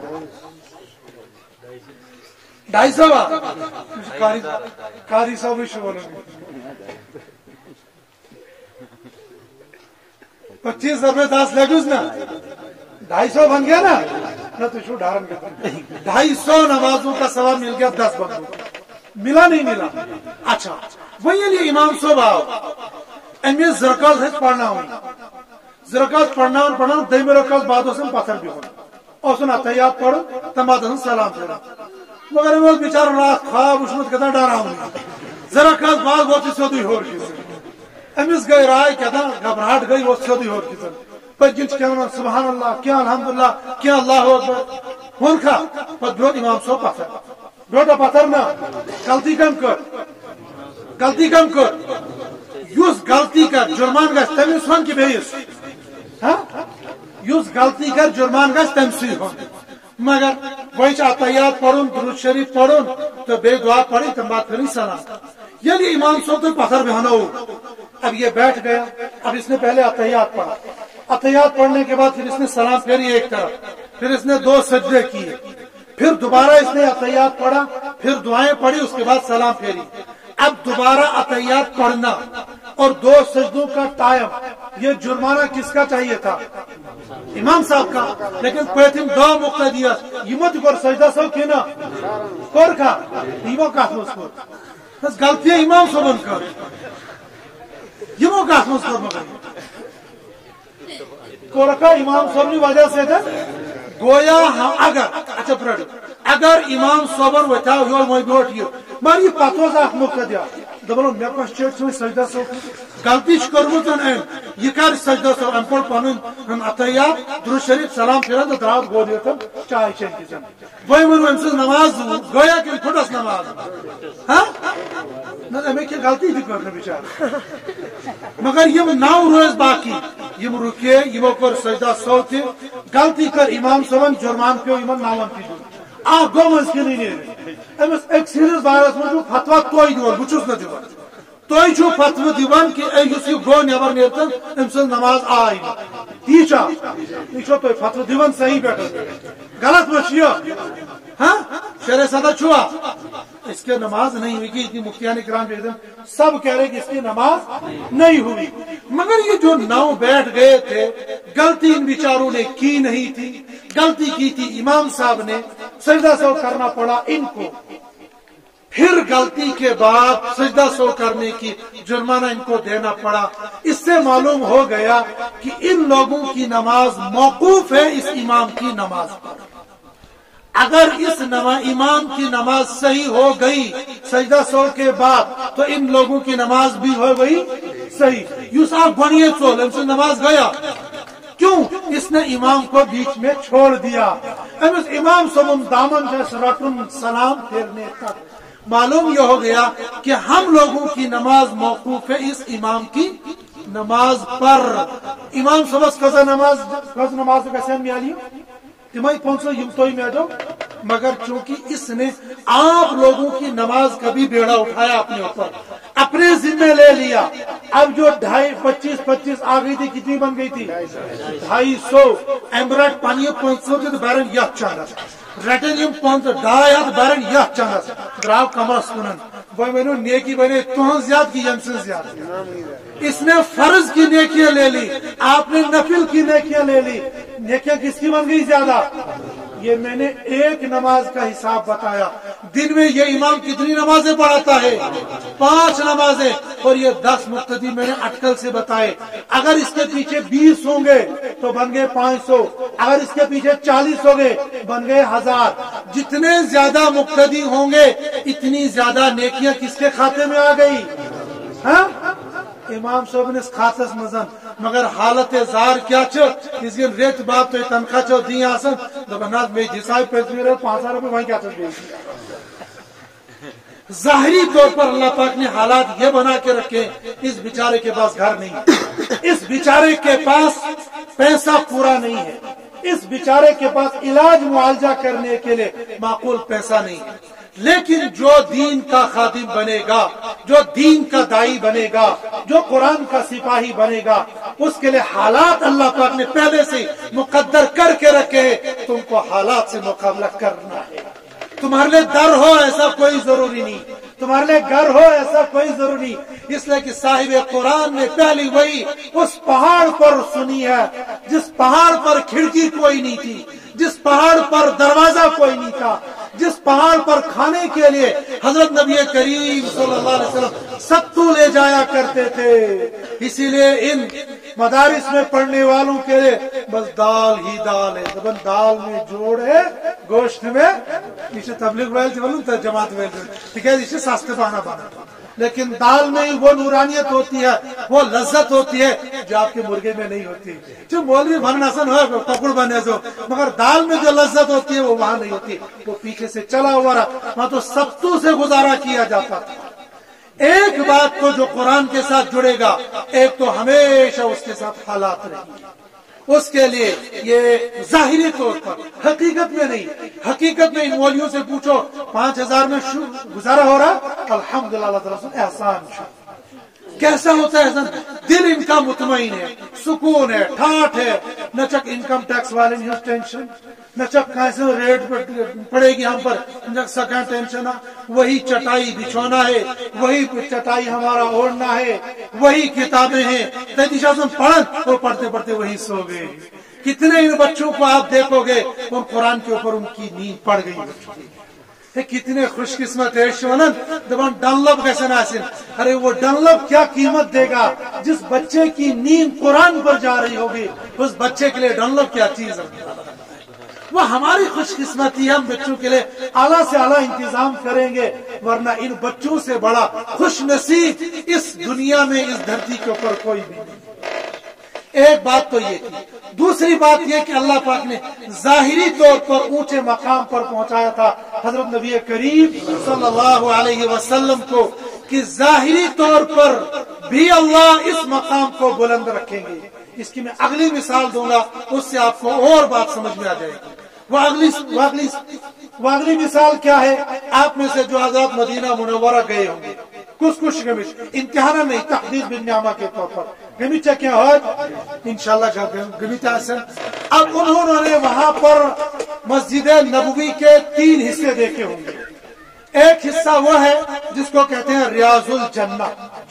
ڈھائی سو قاری صاحب بھی شو پچیس در میں دس لگوز نا ڈھائی سو بن گیا نا نہ تو شو ڈھارن کا ڈھائی سو نمازوں کا ثواب مل گیا دس بندوں ملا نہیں ملا. اچھا وہی لیے امام صاحب آؤ امی زرکاز ہے پڑھنا ہوں زرکاز پڑھنا اور پڑھنا دئی میں رکاز بعد اسن پتھر بھی ہونا اور سن اتحیات پڑھو تم بعد اسن سلام پھیرا مگر وہ بیچارہ رات خواب اشمت کتنا ڈرا ہوں زرکاز بعد وہ چیز سودی ہو رہی ہے امیس گئی رائے کہتا گھبراہٹ گئی وہ سودی ہو رہی ہے پچ کیا سبحان اللہ کیا الحمدللہ کیا اللہ اکبر ہون کھا پت برو امام سو پتھر برو پتھر نا غلطی کم کر غلطی کم کر یوس غلطی کر جرمان گھس تمس ہون کہ بیس ہاں یوس غلطی کر جرمان گھس تم سی ہون مگر وہی اتحیات پڑھن درود شریف پڑھن تو بے دعا پڑھی تم بات کریں سلام یعنی امام سو تو پتھر بہانا ہو. اب یہ بیٹھ گیا اب اس نے پہلے اتحیات پڑھا اتحیات پڑھنے کے بعد پھر اس نے سلام پھیری ایک طرف پھر اس نے دو سجدے کیے پھر دوبارہ اس نے اتحیات پڑھا پھر دعائیں پڑھی اس کے بعد سلام پھیری. اب دوبارہ اتحیات پڑھنا اور دو سجدوں کا ٹائم یہ جرمانہ کس کا چاہیے تھا امام صاحب کا. لیکن پیتم دو مقتدیت یہ مت کر سجدہ سو کی نا کور کا یہ کات مز کر بس غلطی امام صاحب کر یہ کات مز کر مگر کورکا امام صاحب کی وجہ سے تھا گویا اگر اچھا پڑھ اگر امام صاحب وتاو یور مے بیٹھ یہ مگر یہ پتوز اخ مقتدیہ دبلو مے کس چیٹ سو سجدہ سو غلطی کرمت ان یہ کر سجدہ سو ام پڑھ پنن اتحیات درود شریف سلام پھران تو درات گو دیتم چائے چین کیجن وہی من امس نماز گویا کہ پھٹس نماز ہاں نہ میں کہ غلطی تھی کرنے بیچارہ مگر یہ نو روز باقی یم رکے یمو کر سجدہ سو تھی غلطی کر امام صاحب جرمان پیو یمن ناون تھی آ گو مز کی نہیں امس ایک سیریز بارس مجھ فتوا توئی دیوان بچوس نہ دیوان توئی چھو فتوا دیوان کہ اے یس یہ گو نیبر نیرتن امس نماز آئی تی چھا یہ چھو توئی فتوا دیوان صحیح بیٹھا غلط مچھیو ہاں شرع صدا چھوا اس کے نماز نہیں ہوئی کہ اتنی مفتیان اکرام بھی سب کہہ رہے کہ اس کی نماز نہیں ہوئی. مگر یہ جو نو بیٹھ گئے تھے غلطی ان بیچاروں نے کی نہیں تھی غلطی کی تھی امام صاحب نے سجدہ سو کرنا پڑا ان کو. پھر غلطی کے بعد سجدہ سو کرنے کی جرمانہ ان کو دینا پڑا. اس سے معلوم ہو گیا کہ ان لوگوں کی نماز موقوف ہے اس امام کی نماز پر. اگر اس امام کی نماز صحیح ہو گئی سجدہ سو کے بعد تو ان لوگوں کی نماز بھی ہو گئی صحیح. یوں صاحب بنیے چول ان سے نماز گیا کیوں اس نے امام کو بیچ میں چھوڑ دیا. امام سبم دامن جیسے رٹن سلام پھیرنے تک معلوم یہ ہو گیا کہ ہم لوگوں کی نماز موقوف ہے اس امام کی نماز پر. امام صبح کزا نماز کز نماز کیسے میالی تمہیں پہنچو یم تو میڈم مگر چونکہ اس نے آپ لوگوں کی نماز کا بھی بیڑا اٹھایا اپنے اوپر اپنے ذمہ لے لیا. اب جو ڈھائی پچیس پچیس آ گئی تھی کتنی بن گئی تھی ڈھائی سو ایمبرٹ پانی پانچ سو کے بارن یہ چانس رٹن یم پانچ ڈھائی ہاتھ بارن یہ چانس دراو کمرس کنن وہ میں نیکی بنے تہن زیاد کی یم سے زیاد. اس نے فرض کی نیکیاں لے لی آپ نے نفل کی نیکیاں لے لی. نیکیاں کس کی بن گئی زیادہ یہ میں نے ایک نماز کا حساب بتایا. دن میں یہ امام کتنی نمازیں پڑھاتا ہے؟ پانچ نمازیں. اور یہ دس مقتدی میں نے اٹکل سے بتائے. اگر اس کے پیچھے بیس ہوں گے تو بن گئے پانچ سو. اگر اس کے پیچھے چالیس ہو گئے بن گئے ہزار. جتنے زیادہ مقتدی ہوں گے اتنی زیادہ نیکیاں کس کے کھاتے میں آ گئی؟ ہاں امام صاحب نے خاص مزن مگر حالت زار کیا چھ اس کے ریت بات تو تنخواہ چھ دی آسن دبنات میں جسائی پیسے میرے پانچ ہزار روپے وہیں کیا چل گئی. ظاہری طور پر اللہ پاک نے حالات یہ بنا کے رکھے اس بیچارے کے پاس گھر نہیں, اس بیچارے کے پاس پیسہ پورا نہیں ہے, اس بیچارے کے پاس علاج معالجہ کرنے کے لیے معقول پیسہ نہیں ہے. لیکن جو دین کا خادم بنے گا, جو دین کا دائی بنے گا, جو قرآن کا سپاہی بنے گا, اس کے لیے حالات اللہ پاک نے پہلے سے مقدر کر کے رکھے. تم کو حالات سے مقابلہ کرنا ہے. تمہارے لیے در ہو ایسا کوئی ضروری نہیں, تمہارے لیے گھر ہو ایسا کوئی ضروری. اس لیے کہ صاحب قرآن نے پہلی وہی اس پہاڑ پر سنی ہے جس پہاڑ پر کھڑکی کوئی نہیں تھی, جس پہاڑ پر دروازہ کوئی نہیں تھا, جس پہاڑ پر کھانے کے لیے حضرت نبی کریم صلی اللہ علیہ وسلم ستو لے جایا کرتے تھے. اسی لیے ان مدارس میں پڑھنے والوں کے لیے بس دال ہی دال ہے. دبن دال میں جوڑ ہے, گوشت میں اسے تبلیغ ویل سے جماعت ویل ٹھیک ہے, اسے ساستے پانا بنا. لیکن دال میں ہی وہ نورانیت ہوتی ہے, وہ لذت ہوتی ہے جو آپ کے مرغے میں نہیں ہوتی. جو مولوی بھن آسن ہو پکڑ بنے جو, مگر دال میں جو لذت ہوتی ہے وہ وہاں نہیں ہوتی. وہ پیچھے سے چلا ہوا رہا, وہاں تو ستو سے گزارا کیا جاتا تھا. ایک بات تو جو قرآن کے ساتھ جڑے گا, ایک تو ہمیشہ اس کے ساتھ حالات رہیں گے. اس کے لیے یہ ظاہری طور پر, حقیقت میں نہیں. حقیقت میں ان مولیوں سے پوچھو پانچ ہزار میں گزارا ہو رہا, الحمدللہ اللہ تعالیٰ سے احسان شو. کیسا ہوتا ہے احسان؟ دل ان کا مطمئن ہے, سکون ہے, ٹھاٹ ہے. نہ چک انکم ٹیکس والے نہیں ٹینشن, نہ چک کیسے ریٹ پڑے گی ہم پر, نہ سکا ٹینشن. وہی چٹائی بچھونا ہے, وہی چٹائی ہمارا اوڑھنا ہے, وہی کتابیں ہیں. پڑھن وہ پڑھتے پڑھتے وہی سو گئے. کتنے ان بچوں کو آپ دیکھو گے اور قرآن کے اوپر ان کی نیند پڑ گئی. کتنے خوش قسمت ہے شونن دبان ڈنلپ کیسے ناسن. ارے وہ ڈنلپ کیا قیمت دے گا جس بچے کی نیند قرآن پر جا رہی ہوگی, اس بچے کے لیے ڈنلپ کیا چیز ہے. وہ ہماری خوش قسمتی, ہم بچوں کے لیے اعلیٰ سے اعلیٰ انتظام کریں گے, ورنہ ان بچوں سے بڑا خوش نصیب اس دنیا میں اس دھرتی کے اوپر کوئی بھی نہیں. ایک بات تو یہ تھی. دوسری بات یہ کہ اللہ پاک نے ظاہری طور پر اونچے مقام پر پہنچایا تھا حضرت نبی کریم صلی اللہ علیہ وسلم کو, کہ ظاہری طور پر بھی اللہ اس مقام کو بلند رکھیں گے. اس کی میں اگلی مثال دوں گا, اس سے آپ کو اور بات سمجھ میں آ جائے گی. وہ اگلی وہ اگلی وہ اگلی مثال کیا ہے؟ آپ میں سے جو حضرات مدینہ منورہ گئے ہوں گے, کچھ کچھ گمش امتحان نہیں تقدیر بن نعمہ کے طور پر گمیچا کیا ہو انشاءاللہ گمیچا سے. اب انہوں نے وہاں پر مسجد نبوی کے تین حصے دیکھے ہوں گے. ایک حصہ وہ ہے جس کو کہتے ہیں ریاض الجنہ,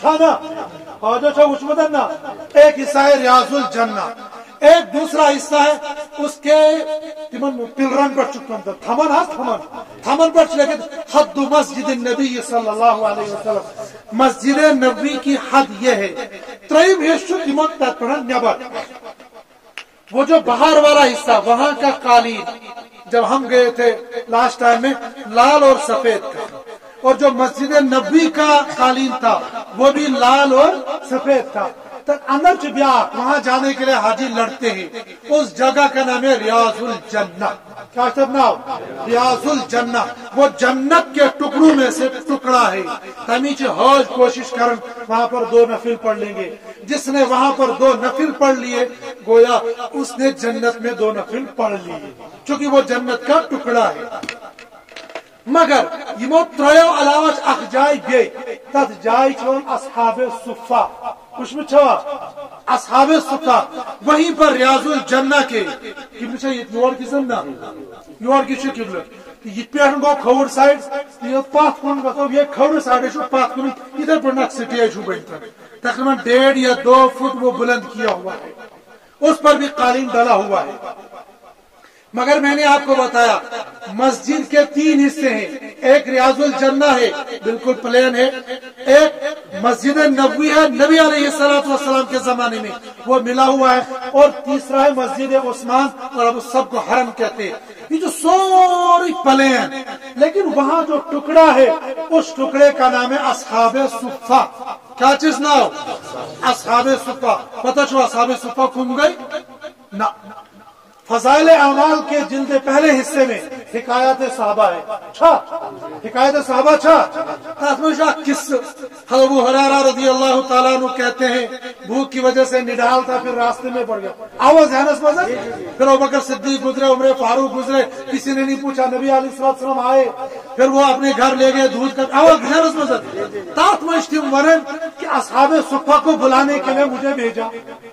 ایک حصہ ہے ریاض الجنہ. ایک دوسرا حصہ ہے اس کے پلرن پر چکن تھمن ہے تھمن تھمن پر چلے گئے حد مسجد النبی صلی اللہ علیہ وسلم, مسجد نبوی کی حد یہ ہے. تریم حصہ تمن تک پڑھن نبر, وہ جو باہر والا حصہ وہاں کا قالین جب ہم گئے تھے لاسٹ ٹائم میں لال اور سفید تھا, اور جو مسجد نبوی کا قالین تھا وہ بھی لال اور سفید تھا. اندر چبیا وہاں جانے کے لیے حاجی لڑتے ہیں. اس جگہ کا نام ہے ریاض الجنہ. کیا نام؟ ریاض الجنہ. وہ جنت کے ٹکڑوں میں سے ٹکڑا ہے. تمیچ حوج کوشش کرن وہاں پر دو نفل پڑھ لیں گے. جس نے وہاں پر دو نفل پڑھ لیے گویا اس نے جنت میں دو نفل پڑھ لیے, چونکہ وہ جنت کا ٹکڑا ہے. مگر یمو تریو علاوہ اخ جائے گئے تت جائے چھون اصحاب صفہ. کچھ میں چھوا اصحاب صفہ, وہیں پر ریاض الجنہ کے قبل چھا یور کی زندہ یور کی چھو قبل یہ پیٹھن گو کھوڑ سائڈ یہ پاتھ کن گو یہ کھوڑ سائڈ چھو پاتھ کن ادھر پر نک سٹیج ہو بنتا تقریباً ڈیڑھ یا دو فٹ وہ بلند کیا ہوا ہے. اس پر بھی قالین ڈلا ہوا ہے. مگر میں نے آپ کو بتایا مسجد کے تین حصے ہیں، ایک ریاض الجنہ ہے بالکل پلین ہے، ایک مسجد نبوی ہے نبی علیہ الصلوۃ والسلام کے زمانے میں وہ ملا ہوا ہے، اور تیسرا ہے مسجد عثمان اور اب سب کو حرم کہتے ہیں۔ یہ جو سوری پلین، لیکن وہاں جو ٹکڑا ہے اس ٹکڑے کا نام ہے اصحاب صفہ۔ کیا چیز نہ ہو؟ اصحاب صفہ۔ پتہ چھو اصحاب صفہ کھم گئی نہ۔ فضائل اعمال کے جلد پہلے حصے میں حکایت صحابہ ہے، چھا حکایت صحابہ چھا تاسمشا کس حضرت ابو ہریرہ رضی اللہ تعالیٰ عنہ کہتے ہیں بھوک کی وجہ سے نڈال تھا، پھر راستے میں پڑ گیا، آواز ہے نس مزہ، پھر ابوبکر صدیق گزرے، عمر فاروق گزرے، کسی نے نہیں پوچھا، نبی علیہ السلام آئے، پھر وہ اپنے گھر لے گئے دودھ کا، آواز ہے نس مزہ تاسمشتم ورن کہ اصحاب صفہ کو بلانے کے لیے مجھے بھیجا۔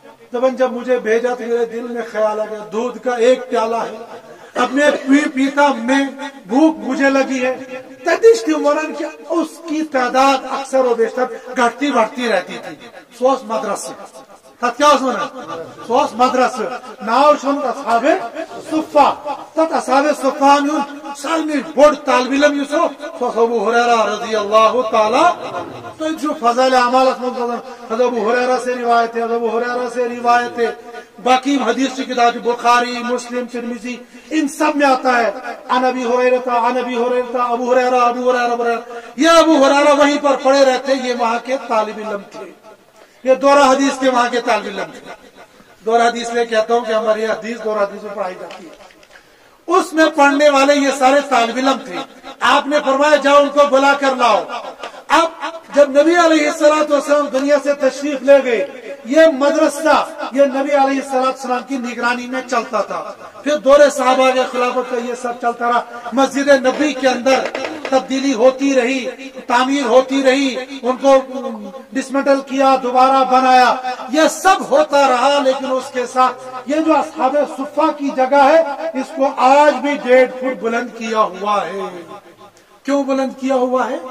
جب مجھے بھیجا تو میرے دل میں خیال آ گیا دودھ کا ایک پیالہ ہے، اب میں پی پیتا میں بھوک مجھے لگی ہے، تدشتی مرن کیا اس کی تعداد اکثر و بیشتر گھٹتی بڑھتی رہتی تھی۔ سوس مدرسے تت کیا سنا سوس مدرسے ناو شمت اصحاب صفہ، تت اصحاب صفہ میں سالمی بڑ طالب علم یوسو سوس ابو ہریرہ رضی اللہ تعالی۔ تو جو فضائل اعمال حضرت ابو ہریرہ سے روایت ہے، حضرت ابو ہریرہ سے روایت ہے، باقی حدیث کی کتاب بخاری مسلم ترمذی ان سب میں آتا ہے عن ابی ہریرہ عن ابی ہریرہ ابو ہریرہ ابو ہریرہ ابو ہریرہ۔ یہ ابو ہریرہ وہیں پر پڑے رہتے، یہ وہاں کے طالب علم تھے، یہ دورہ حدیث کے وہاں کے طالب علم تھے۔ دورہ حدیث میں کہتا ہوں کہ ہماری حدیث دورہ حدیث میں پڑھائی جاتی ہے، اس میں پڑھنے والے یہ سارے طالب علم تھے۔ آپ نے فرمایا جاؤ ان کو بلا کر لاؤ۔ اب جب نبی علیہ الصلوۃ والسلام دنیا سے تشریف لے گئے، یہ مدرسہ یہ نبی علیہ الصلوۃ والسلام کی نگرانی میں چلتا تھا، پھر دور صحابہ کے خلافت کا یہ سب چلتا رہا، مسجد نبی کے اندر تبدیلی ہوتی رہی، تعمیر ہوتی رہی، ان کو ڈسمنٹل کیا، دوبارہ بنایا، یہ سب ہوتا رہا، لیکن اس کے ساتھ یہ جو اصحاب صفہ کی جگہ ہے اس کو آج بھی ڈیڑھ فٹ بلند کیا ہوا ہے۔ کیوں بلند کیا ہوا ہے؟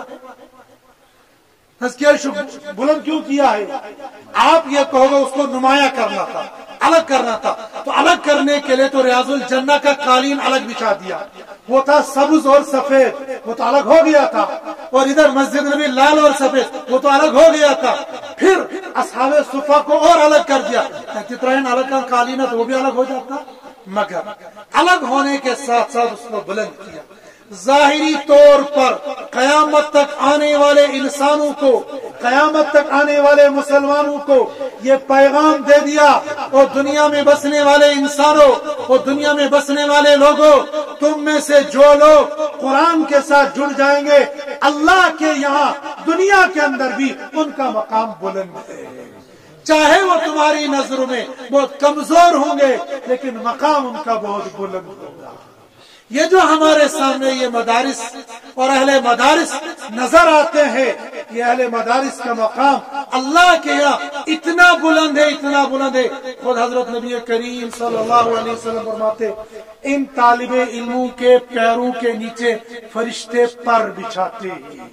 بلند کیوں کیا ہے؟ آپ یہ کہو گے اس کو نمایاں کرنا تھا، الگ کرنا تھا، تو الگ کرنے کے لیے تو ریاض الجنہ کا قالین الگ بچھا دیا، وہ تھا سبز اور سفید، وہ تو الگ ہو گیا تھا، اور ادھر مسجد نبی لال اور سفید، وہ تو الگ ہو گیا تھا، پھر اصحاب صفہ کو اور الگ کر دیا، چترائن الگ کا قالین ہے تو وہ بھی الگ ہو جاتا، مگر الگ ہونے کے ساتھ ساتھ اس کو بلند کیا۔ ظاہری طور پر قیامت تک آنے والے انسانوں کو، قیامت تک آنے والے مسلمانوں کو یہ پیغام دے دیا، اور دنیا میں بسنے والے انسانوں اور دنیا میں بسنے والے لوگوں، تم میں سے جو لوگ قرآن کے ساتھ جڑ جائیں گے اللہ کے یہاں دنیا کے اندر بھی ان کا مقام بلند ہے، چاہے وہ تمہاری نظروں میں بہت کمزور ہوں گے لیکن مقام ان کا بہت بلند ہوگا۔ یہ جو ہمارے سامنے یہ مدارس اور اہل مدارس نظر آتے ہیں، یہ اہل مدارس کا مقام اللہ کے یہاں اتنا بلند ہے، اتنا بلند ہے، خود حضرت نبی کریم صلی اللہ علیہ وسلم فرماتے ان طالب علموں کے پیروں کے نیچے فرشتے پر بچھاتے ہیں۔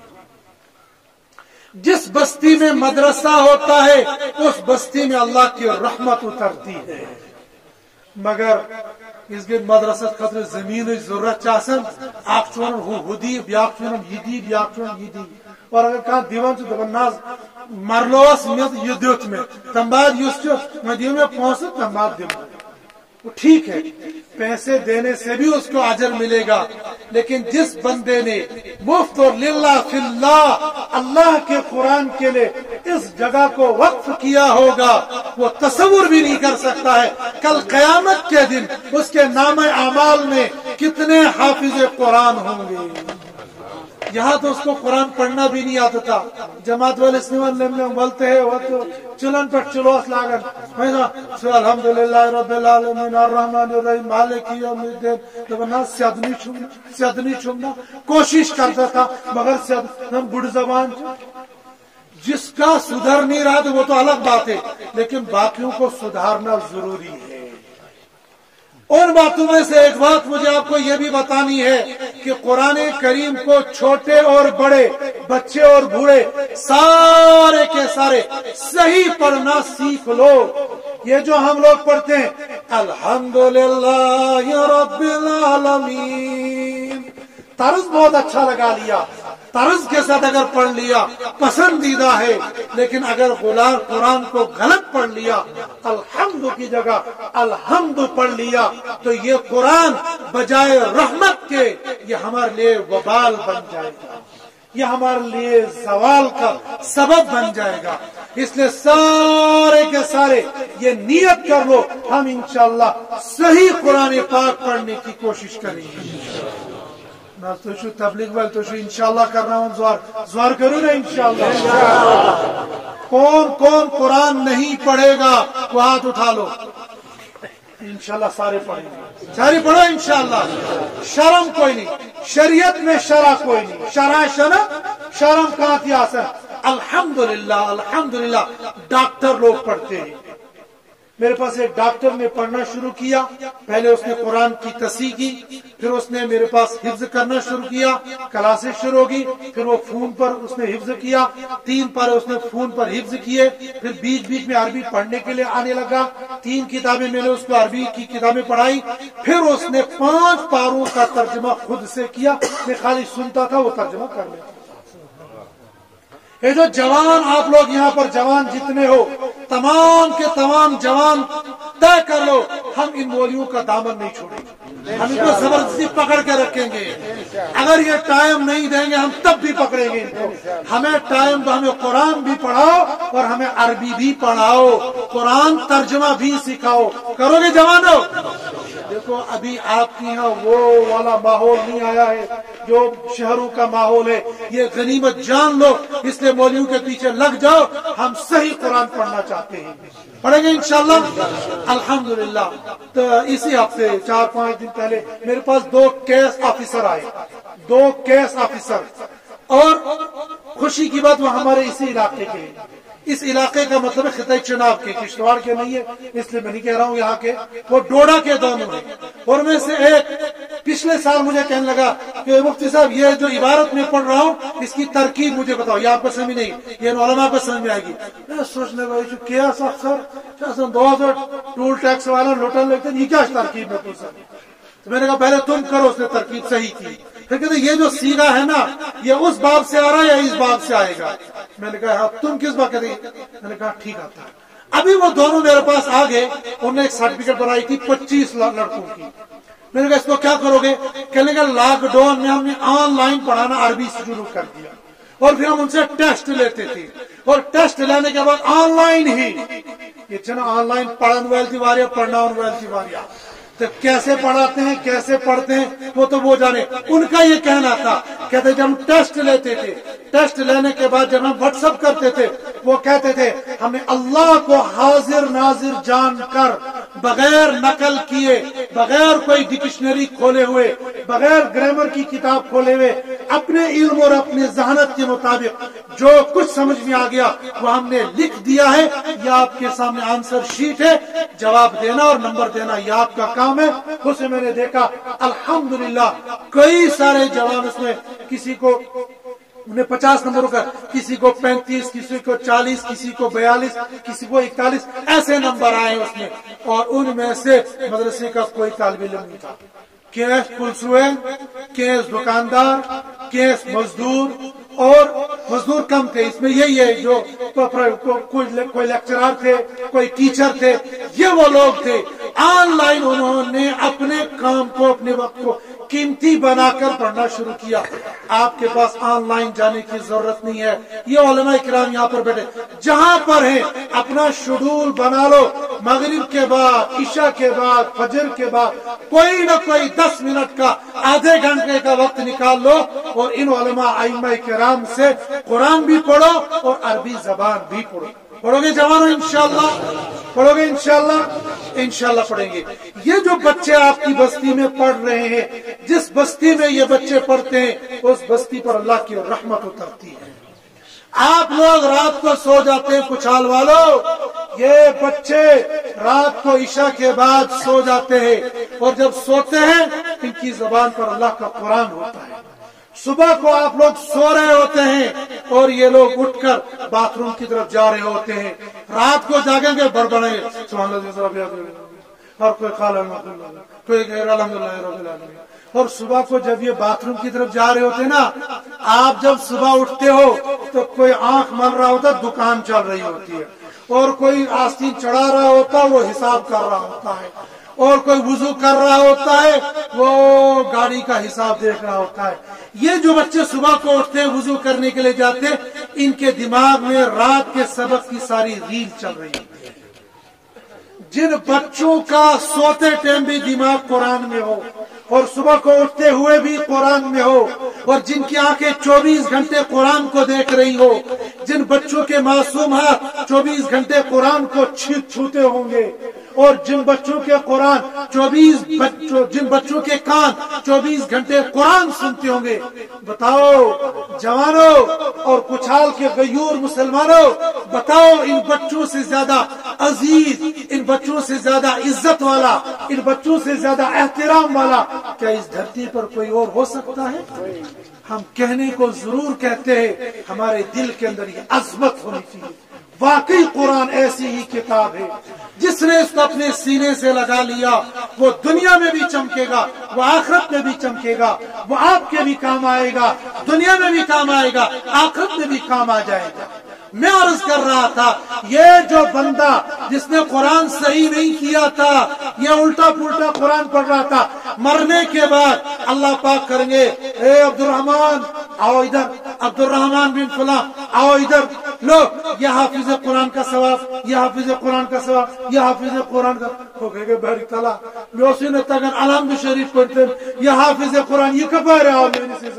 جس بستی میں مدرسہ ہوتا ہے اس بستی میں اللہ کی رحمت اترتی ہے، مگر اس کے مدرسہ خطر زمین ضرورت چاہسن آپ چون ہودی بیاک چون یدی بیاک چون یدی، اور اگر کہاں دیوان چھ دبن ناز مرلوس میں یہ دیوت میں تم بعد یوس چھ میں دیو میں پہنچ تم بعد دیو وہ ٹھیک ہے، پیسے دینے سے بھی اس کو اجر ملے گا، لیکن جس بندے نے مفت اور للہ فی اللہ اللہ کے قرآن کے لیے اس جگہ کو وقف کیا ہوگا وہ تصور بھی نہیں کر سکتا ہے کل قیامت کے دن اس کے نام اعمال میں کتنے حافظ قرآن ہوں گے۔ یہاں تو اس کو قرآن پڑھنا بھی نہیں آتا تھا، جماعت والے اسلام بولتے ہیں وہ تو چلن پر چلو اسلاگن الحمدللہ رب العالمین الرحمن الرحیم مالک یوم الدین، تو نا سیادنی چھوڑنا سیادنی چھوڑنا کوشش کرتا تھا، مگر سیاد گڑ زبان جس کا سدھر نہیں رہا تو وہ تو الگ بات ہے، لیکن باقیوں کو سدھارنا ضروری ہے۔ ان باتوں میں سے ایک بات مجھے آپ کو یہ بھی بتانی ہے کہ قرآن کریم کو چھوٹے اور بڑے، بچے اور بوڑھے سارے کے سارے صحیح پڑھنا سیکھ لو۔ یہ جو ہم لوگ پڑھتے ہیں अल्हम्दुलिल्लाह रब्बिल आलमीन। तर्ज बहुत अच्छा लगा लिया, तर्ज के साथ अगर पढ़ लिया पसंदीदा है, लेकिन अगर गुलाम कुरान को गलत पढ़ लिया, अल्हम्दु की जगह अल्हम्दु पढ़ लिया, तो ये कुरान बजाय रहमत के ये हमारे लिए वबाल बन जाएगा, ये हमारे लिए सवाल का सबब बन जाएगा। इसलिए सारे के सारे ये नियत कर लो, हम इंशाअल्लाह सही कुरान पाक पढ़ने की कोशिश करेंगे। ना तो शु तबलीग वाल तो शु इंशाअल्लाह कर रहा हूँ, ज़्वार ज़्वार करूँ ना इंशाअल्लाह। कौन कौन कुरान नहीं पढ़ेगा वो हाथ उठा लो, इंशाअल्लाह सारे पढ़ेंगे, सारे पढ़ो इंशाअल्लाह। शर्म कोई नहीं, शरीयत में शरा कोई नहीं, शरा शरा शर्म कहाँ थी आसन। अल्हम्दुलिल्लाह अल्हम्दुलिल्लाह डॉक्टर लोग पढ़ते हैं। मेरे पास एक डॉक्टर ने पढ़ना शुरू किया, पहले उसने कुरान की तस्हीह की, फिर उसने मेरे पास हिफ्ज करना शुरू किया, क्लासेस शुरू होगी, फिर वो फोन पर उसने हिफ्ज किया, तीन पारे उसने फोन पर हिफ्ज किए, फिर बीच बीच में अरबी पढ़ने के लिए आने लगा, तीन किताबें मैंने उसको अरबी की किताबें पढ़ाई, फिर उसने पांच पारों का तर्जमा खुद से किया, मैं खाली सुनता था, वो तर्जमा कर लेता। ये जो जवान आप लोग यहाँ पर जवान जितने हो, तमाम के तमाम जवान तय कर लो, हम इन मौलवियों का दामन नहीं छोड़ेंगे, हम इनको जबरदस्ती पकड़ के रखेंगे। अगर ये टाइम नहीं देंगे हम तब भी पकड़ेंगे इनको। हमें टाइम तो हमें कुरान भी पढ़ाओ और हमें अरबी भी पढ़ाओ, कुरान तर्जुमा भी सिखाओ। करोगे जवानों? देखो अभी आपके यहाँ वो वाला माहौल नहीं आया है जो शहरों का माहौल है, ये गनीमत जान लो, इसलिए मौलवियों के पीछे लग जाओ। हम सही कुरान पढ़ना चाहते हैं, पढ़ेंगे इंशाअल्लाह अल्हम्दुलिल्लाह। तो इसी हफ्ते चार पांच दिन पहले मेरे पास दो केस ऑफिसर आए, दो केस ऑफिसर, और खुशी की बात वो हमारे इसी इलाके के, इस इलाके का मतलब है खिताई चुनाव के, किश्तवाड़ के नहीं है इसलिए मैं नहीं कह रहा हूँ यहाँ के, वो डोडा के दोनों हैं। और में से एक पिछले साल मुझे कहने लगा कि मुफ्ती साहब ये जो इबारत में पढ़ रहा हूँ इसकी तरकीब मुझे बताओ, ये आपको समझ नहीं, ये उलमा को समझ में आएगी। मैं सोचने लगा क्या सर दो हजार टोल टैक्स वाला लोटल लगते ये क्या तरकीब में पूछा, तो मैंने कहा पहले तुम करो, उसने तरकीब सही की। फिर कहते ये जो सीगा है ना ये उस बाब से आ रहा है या इस बाब से आएगा। मैंने कहा हाँ तुम किस बात कहते, मैंने कहा ठीक आता। अभी वो दोनों मेरे पास आ गए, उन्होंने एक सर्टिफिकेट बनाई थी पच्चीस लड़कों की। मैंने कहा इसको क्या करोगे, कहने लगा लॉकडाउन में हमने ऑनलाइन पढ़ाना अरबी शुरू कर दिया और फिर हम उनसे टेस्ट लेते थे, और टेस्ट लेने के बाद ऑनलाइन ही ये ऑनलाइन पढ़ने वाली थी वारिया पढ़ना वाली थी वारिया, तो कैसे पढ़ाते हैं कैसे पढ़ते हैं वो तो वो जाने। उनका ये कहना था, कहते जब हम टेस्ट लेते थे, टेस्ट लेने के बाद जब हम व्हाट्सएप करते थे वो कहते थे हमें अल्लाह को हाजिर नाजिर जानकर, बगैर नकल किए, बगैर कोई डिक्शनरी खोले हुए, बगैर ग्रामर की किताब खोले हुए, अपने इल्म और अपने जहानत के मुताबिक जो कुछ समझ में आ गया वो हमने लिख दिया है। ये आपके सामने आंसर शीट है, जवाब देना और नंबर देना ये आपका काम है। उसे मैंने देखा अल्हम्दुलिल्लाह कई सारे जवान उसमें, किसी को उन्हें पचास नंबरों का, किसी को पैंतीस, किसी को चालीस, किसी को बयालीस, किसी को इकतालीस, ऐसे नंबर आए उसमें। और उनमें से मदरसे का कोई तालिब इल्म नहीं था। केस पुलिस, केस दुकानदार, केस मजदूर, और मजदूर कम थे इसमें। यही है जो कोई कोई लेक्चरर थे, कोई टीचर थे, ये वो लोग थे। ऑनलाइन उन्होंने अपने काम को, अपने वक्त को कीमती बनाकर पढ़ना शुरू किया। आपके पास ऑनलाइन जाने की जरूरत नहीं है। ये उलमा इकराम यहाँ पर बैठे, जहाँ पर है अपना शेड्यूल बना लो, मगरिब के बाद, इशा के बाद, फजर के बाद कोई न कोई दस मिनट का, आधे घंटे का वक्त निकाल लो और इन उलमा आइम्मा इकराम से कुरान भी पढ़ो और अरबी जबान भी पढ़ो। पढ़ोगे जवानों इंशाअल्लाह, पढ़ोगे इंशाअल्लाह, इंशाअल्लाह पढ़ेंगे। ये जो बच्चे आपकी बस्ती में पढ़ रहे हैं, जिस बस्ती में ये बच्चे पढ़ते हैं उस बस्ती पर अल्लाह की रहमत उतरती है। आप लोग रात को सो जाते हैं कुछाल वालों, ये बच्चे रात को ईशा के बाद सो जाते हैं और जब सोते हैं इनकी जबान पर अल्लाह का कुरान होता है। सुबह को आप लोग सो रहे होते हैं और ये लोग उठकर बाथरूम की तरफ जा रहे होते हैं। रात को जागेंगे बड़बड़ेंगे, اور کوئی قال الحمدللہ، کوئی کہے گا الحمدللہ رب العالمین۔ اور صبح کو جب یہ باتھ روم کی طرف جا رہے ہوتے نا، آپ جب صبح اٹھتے ہو تو کوئی آنکھ مل رہا ہوتا دکان چل رہی ہوتی ہے، اور کوئی آستین چڑھا رہا ہوتا وہ حساب کر رہا ہوتا ہے، اور کوئی وضو کر رہا ہوتا ہے وہ گاڑی کا حساب دیکھ رہا ہوتا ہے۔ یہ جو بچے صبح کو اٹھتے ہیں وضو کرنے کے لیے جاتے ہیں، ان کے دماغ میں رات کے سبق کی ساری ریل چل رہی ہوتی ہے۔ جن بچوں کا سوتے ٹائم بھی دماغ قرآن میں ہو اور صبح کو اٹھتے ہوئے بھی قرآن میں ہو، اور جن کی آنکھیں چوبیس گھنٹے قرآن کو دیکھ رہی ہو، جن بچوں کے معصوم ہاتھ چوبیس گھنٹے قرآن کو چھوتے ہوں گے، اور جن بچوں کے قرآن چوبیس بچوں جن بچوں کے کان چوبیس گھنٹے قرآن سنتے ہوں گے، بتاؤ جوانوں اور کچھال کے غیور مسلمانوں، بتاؤ ان بچوں سے زیادہ عزیز، ان بچوں سے زیادہ عزت والا، ان بچوں سے زیادہ احترام والا کیا اس دھرتی پر کوئی اور ہو سکتا ہے؟ ہم کہنے کو ضرور کہتے ہیں، ہمارے دل کے اندر یہ عظمت ہونی چاہیے۔ واقعی قرآن ایسی ہی کتاب ہے، جس نے اس کو اپنے سینے سے لگا لیا وہ دنیا میں بھی چمکے گا، وہ آخرت میں بھی چمکے گا، وہ آپ کے بھی کام آئے گا، دنیا میں بھی کام آئے گا، آخرت میں بھی کام آ جائے گا۔ میں عرض کر رہا تھا، یہ جو بندہ جس نے قرآن صحیح نہیں کیا تھا، یہ الٹا پلٹا قرآن پڑھ رہا تھا، مرنے کے بعد اللہ پاک کریں گے، اے عبد الرحمان آؤ ادھر، عبد الرحمان بن فلاں آؤ ادھر، لو یہ حافظ قرآن کا ثواب، یہ حافظ قرآن کا ثواب، یہ حافظ قرآن کا وہ کہے گے بہری تعالیٰ میں اسی نے تگن الحمد شریف پڑھتے یہ حافظ قرآن یہ کبھر آؤ میری سے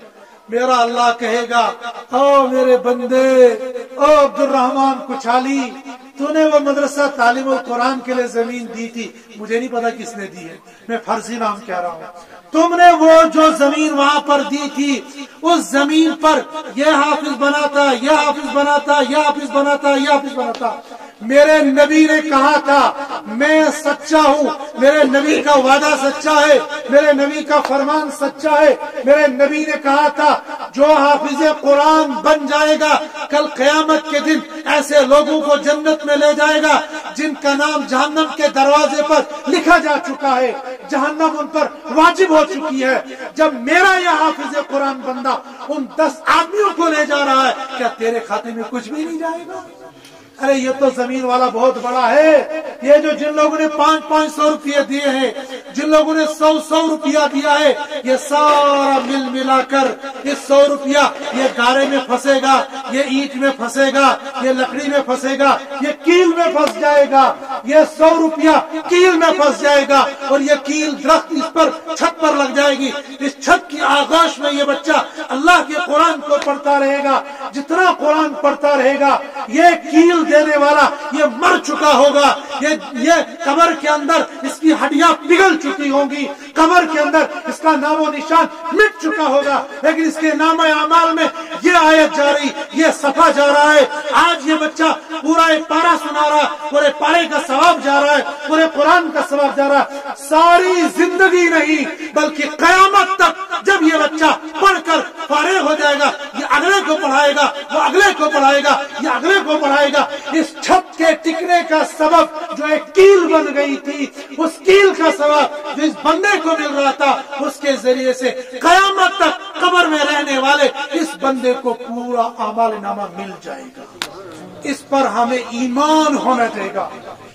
میرا اللہ کہے گا، او میرے بندے، او عبد الرحمان کچھالی، تو نے وہ مدرسہ تعلیم القرآن کے لیے زمین دی تھی، مجھے نہیں پتا کس نے دی ہے، میں فرضی نام کہہ رہا ہوں، تم نے وہ جو زمین وہاں پر دی تھی، اس زمین پر یہ حافظ بنا تھا، یہ حافظ بنا تھا، یہ حافظ بنا تھا، یہ حافظ بنا تھا۔ میرے نبی نے کہا تھا میں سچا ہوں، میرے نبی کا وعدہ سچا ہے، میرے نبی کا فرمان سچا ہے۔ میرے نبی نے کہا تھا جو حافظ قرآن بن جائے گا کل قیامت کے دن ایسے لوگوں کو جنت میں لے جائے گا جن کا نام جہنم کے دروازے پر لکھا جا چکا ہے، جہنم ان پر واجب ہو چکی ہے۔ جب میرا یہ حافظ قرآن بندہ ان دس آدمیوں کو لے جا رہا ہے، کیا تیرے کھاتے میں کچھ بھی نہیں جائے گا؟ ارے یہ تو زمین والا بہت بڑا ہے، یہ جو جن لوگوں نے پانچ پانچ سو روپیے دیے ہیں، جن لوگوں نے سو سو روپیہ دیا ہے، یہ سارا مل ملا کر یہ سو روپیہ یہ گارے میں پھنسے گا، یہ اینٹ میں پھنسے گا، یہ لکڑی میں پھنسے گا، یہ کیل میں پھنس جائے گا، یہ سو روپیہ کیل میں پھنس جائے گا، اور یہ کیل درخت اس پر چھت پر لگ جائے گی۔ اس چھت کی آغوش میں یہ بچہ اللہ کے قرآن کو پڑھتا رہے گا، جتنا قرآن پڑھتا رہے گا یہ کیل دینے والا یہ مر چکا ہوگا، یہ یہ قبر کے اندر اس کی ہڈیاں پگھل چکی ہوں گی، قبر کے اندر اس کا نام و نشان مٹ چکا ہوگا، لیکن اس کے نام اعمال میں یہ آیت جا رہی، یہ صفحہ جا رہا ہے۔ آج یہ بچہ پورا ایک پارا سنا رہا، پورے پارے کا ثواب جا رہا ہے، پورے قرآن کا ثواب جا رہا ہے۔ ساری زندگی نہیں بلکہ قیامت تک جب یہ بچہ پڑھ کر فارغ ہو جائے گا، یہ اگلے کو پڑھائے گا، وہ اگلے کو پڑھائے گا، یہ اگلے کو پڑھائے گا۔ اس چھت کے ٹکنے کا سبب جو ایک کیل بن گئی تھی، اس کیل کا سبب جو اس بندے کو مل رہا تھا، اس کے ذریعے سے قیامت تک قبر میں رہنے والے اس بندے کو پورا اعمال نامہ مل جائے گا۔ اس پر ہمیں ایمان ہونا چاہیے گا۔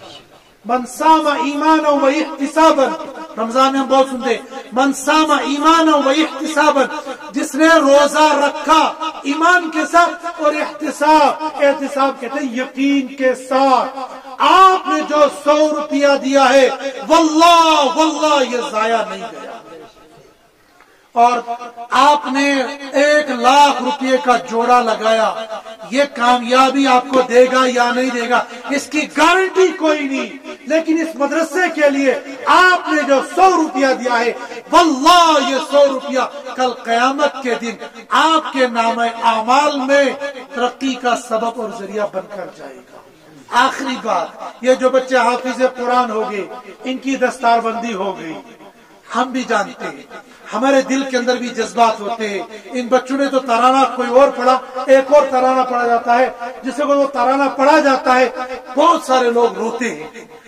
من صام ایمانا و احتسابا، رمضان میں ہم بہت سنتے من صام ایمانا و احتسابا، جس نے روزہ رکھا ایمان کے ساتھ اور احتساب، احتساب کہتے ہیں یقین کے ساتھ۔ آپ نے جو سو روپیہ دیا ہے واللہ واللہ یہ ضائع نہیں گیا، اور آپ نے ایک لاکھ روپے کا جوڑا لگایا، یہ کامیابی آپ کو دے گا یا نہیں دے گا اس کی گارنٹی کوئی نہیں، لیکن اس مدرسے کے لیے آپ نے جو سو روپیہ دیا ہے واللہ یہ سو روپیہ کل قیامت کے دن آپ کے نام اعمال میں ترقی کا سبب اور ذریعہ بن کر جائے گا۔ آخری بات، یہ جو بچے حافظ قرآن ہو گئے، ان کی دستار بندی ہو گئی، ہم بھی جانتے ہیں، ہمارے دل کے اندر بھی جذبات ہوتے ہیں۔ ان بچوں نے تو ترانہ کوئی اور پڑھا، ایک اور ترانہ پڑھا جاتا ہے، جسے وہ ترانہ پڑھا جاتا ہے بہت سارے لوگ روتے ہیں،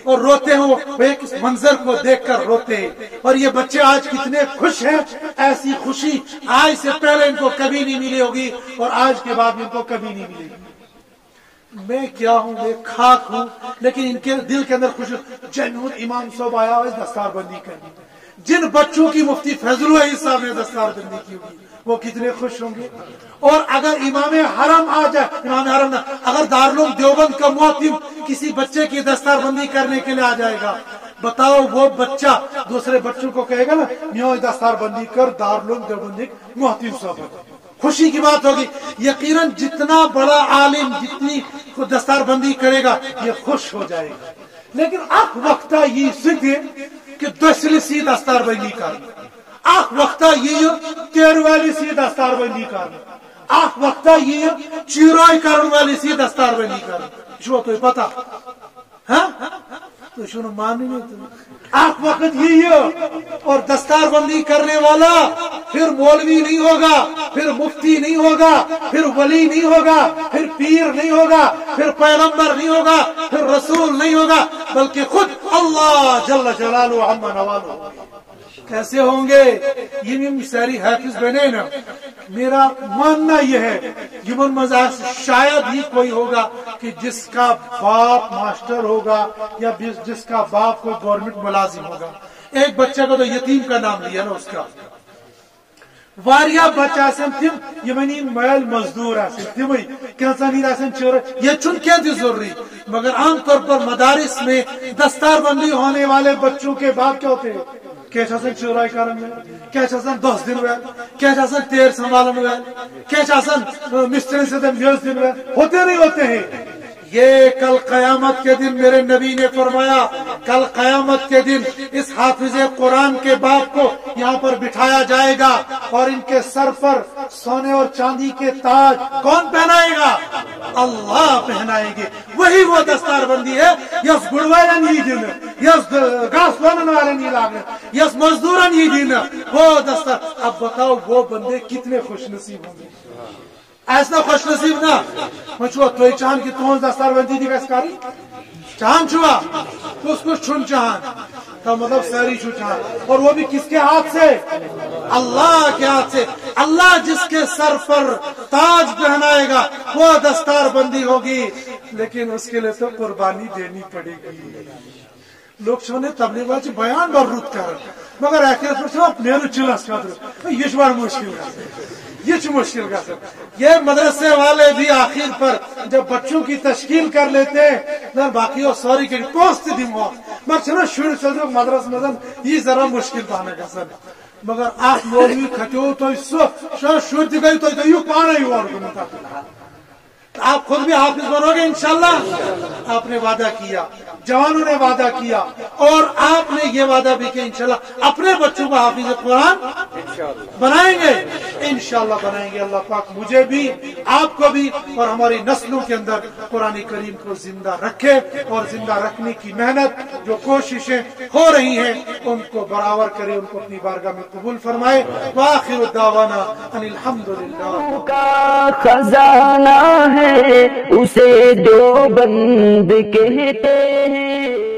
اور روتے ہو وہ ایک اس منظر کو دیکھ کر روتے ہیں. اور یہ بچے آج کتنے خوش ہیں, ایسی خوشی آج سے پہلے ان کو کبھی نہیں ملی ہوگی اور آج کے بعد ان کو کبھی نہیں ملے گی. میں کیا ہوں, میں خاک ہوں, لیکن ان کے دل کے اندر خوش. جنون امام صاحب آیا ہے دستار بندی کرنی, جن بچوں کی مفتی فیض الوحید صاحب نے دستار بندی کی ہوگی وہ کتنے خوش ہوں گے. اور اگر امام حرم آ جائے, امام حرم نہ, اگر دارالعلوم دیوبند کا محتم کسی بچے کی دستار بندی کرنے کے لیے آ جائے گا, بتاؤ وہ بچہ دوسرے بچوں کو کہے گا نا میوں دستار بندی کر دارالعلوم دیوبند محتم صاحب, خوشی کی بات ہوگی. یقیناً جتنا بڑا عالم جتنی دستار بندی کرے گا یہ خوش ہو جائے گا. لیکن اخ وقتا یہ سدھے کہ دسل سی دستار بندی کر, اخ وقتا یہ تیر والی سی دستار بندی کر, اخ وقتا یہ چیرائی کرن والی سی دستار بندی کر. چھو تو پتا ہاں تو شنو مانی نہیں تو آپ وقت یہ اور دستار بندی کرنے والا پھر مولوی نہیں ہوگا, پھر مفتی نہیں ہوگا, پھر ولی نہیں ہوگا, پھر پیر نہیں ہوگا, پھر پیغمبر نہیں ہوگا, پھر رسول نہیں ہوگا, بلکہ خود اللہ جل جلالہ عما نوالہ. کیسے ہوں گے یہ ساری حافظ بنے نا. میرا ماننا یہ ہے یمن مزاج شاید ہی کوئی ہوگا کہ جس کا باپ ماسٹر ہوگا یا جس کا باپ کوئی گورنمنٹ ملازم ہوگا. ایک بچہ کا تو یتیم کا نام لیا نا اس کا, واریاہ بچہ آسن تم یمنی میل مزدور آسن تمے کینسا نیل آسن چور, یہ چن کیا تھی ضروری, مگر عام طور پر مدارس میں دستار بندی ہونے والے بچوں کے باپ کیا ہوتے ہیں, کیسا سن چورائی کرن ویل, کیسا سن دس دن ویل, کیسا سن تیر سنبھالن ویل, کیسا سن مستری سے میز دن ویل, ہوتے نہیں ہوتے ہیں. یہ کل قیامت کے دن میرے نبی نے فرمایا, کل قیامت کے دن اس حافظ قرآن کے باپ کو یہاں پر بٹھایا جائے گا اور ان کے سر پر سونے اور چاندی کے تاج کون پہنائے گا, اللہ پہنائیں گے. وہی وہ دستار بندی ہے یس گڑوائن یہ دن, یس گاس بننے والے نہیں لاگے, یس مزدورن یہ دن وہ دستار. اب بتاؤ وہ بندے کتنے خوش نصیب ہوں گے. ایسا خوش نصیب نا مچھو تو چاہن کی تون دستار بندی دی گیس کاری چاہن چھوا تو اس کو چھن چاہن تو مطلب ساری چھو چاہن, اور وہ بھی کس کے ہاتھ سے, اللہ کے ہاتھ سے. اللہ جس کے سر پر تاج پہنائے گا وہ دستار بندی ہوگی, لیکن اس کے لیے تو قربانی دینی پڑے گی. لوگ چھونے تبلیغ واچ بیان بر رود کر مگر آخرت پر چھو نیرو چلس کر یہ بڑا مشکل ہے, یہ مشکل کا سر. یہ مدرسے والے بھی آخر پر جب بچوں کی تشکیل کر لیتے ہیں باقی اور سوری کے پوسٹ دی مو مگر چلو شروع چل جو مدرس مدن یہ ذرا مشکل پانے کا سر. مگر آپ مولوی کھٹو تو سو شروع دی گئی تو یہ پانا ہی اور آپ خود بھی حافظ بنو گے انشاءاللہ. آپ نے وعدہ کیا, جوانوں نے وعدہ کیا, اور آپ نے یہ وعدہ بھی کہ انشاءاللہ اپنے بچوں کو حافظ قرآن بنائیں گے, انشاءاللہ بنائیں گے. اللہ پاک مجھے بھی آپ کو بھی اور ہماری نسلوں کے اندر قرآن کریم کو زندہ رکھے, اور زندہ رکھنے کی محنت جو کوششیں ہو رہی ہیں ان کو برابر کرے, ان کو اپنی بارگاہ میں قبول فرمائے. وآخر الدعوانا ان الحمدللہ. کا خزانہ ہے اسے دیوبند کہتے ہیں.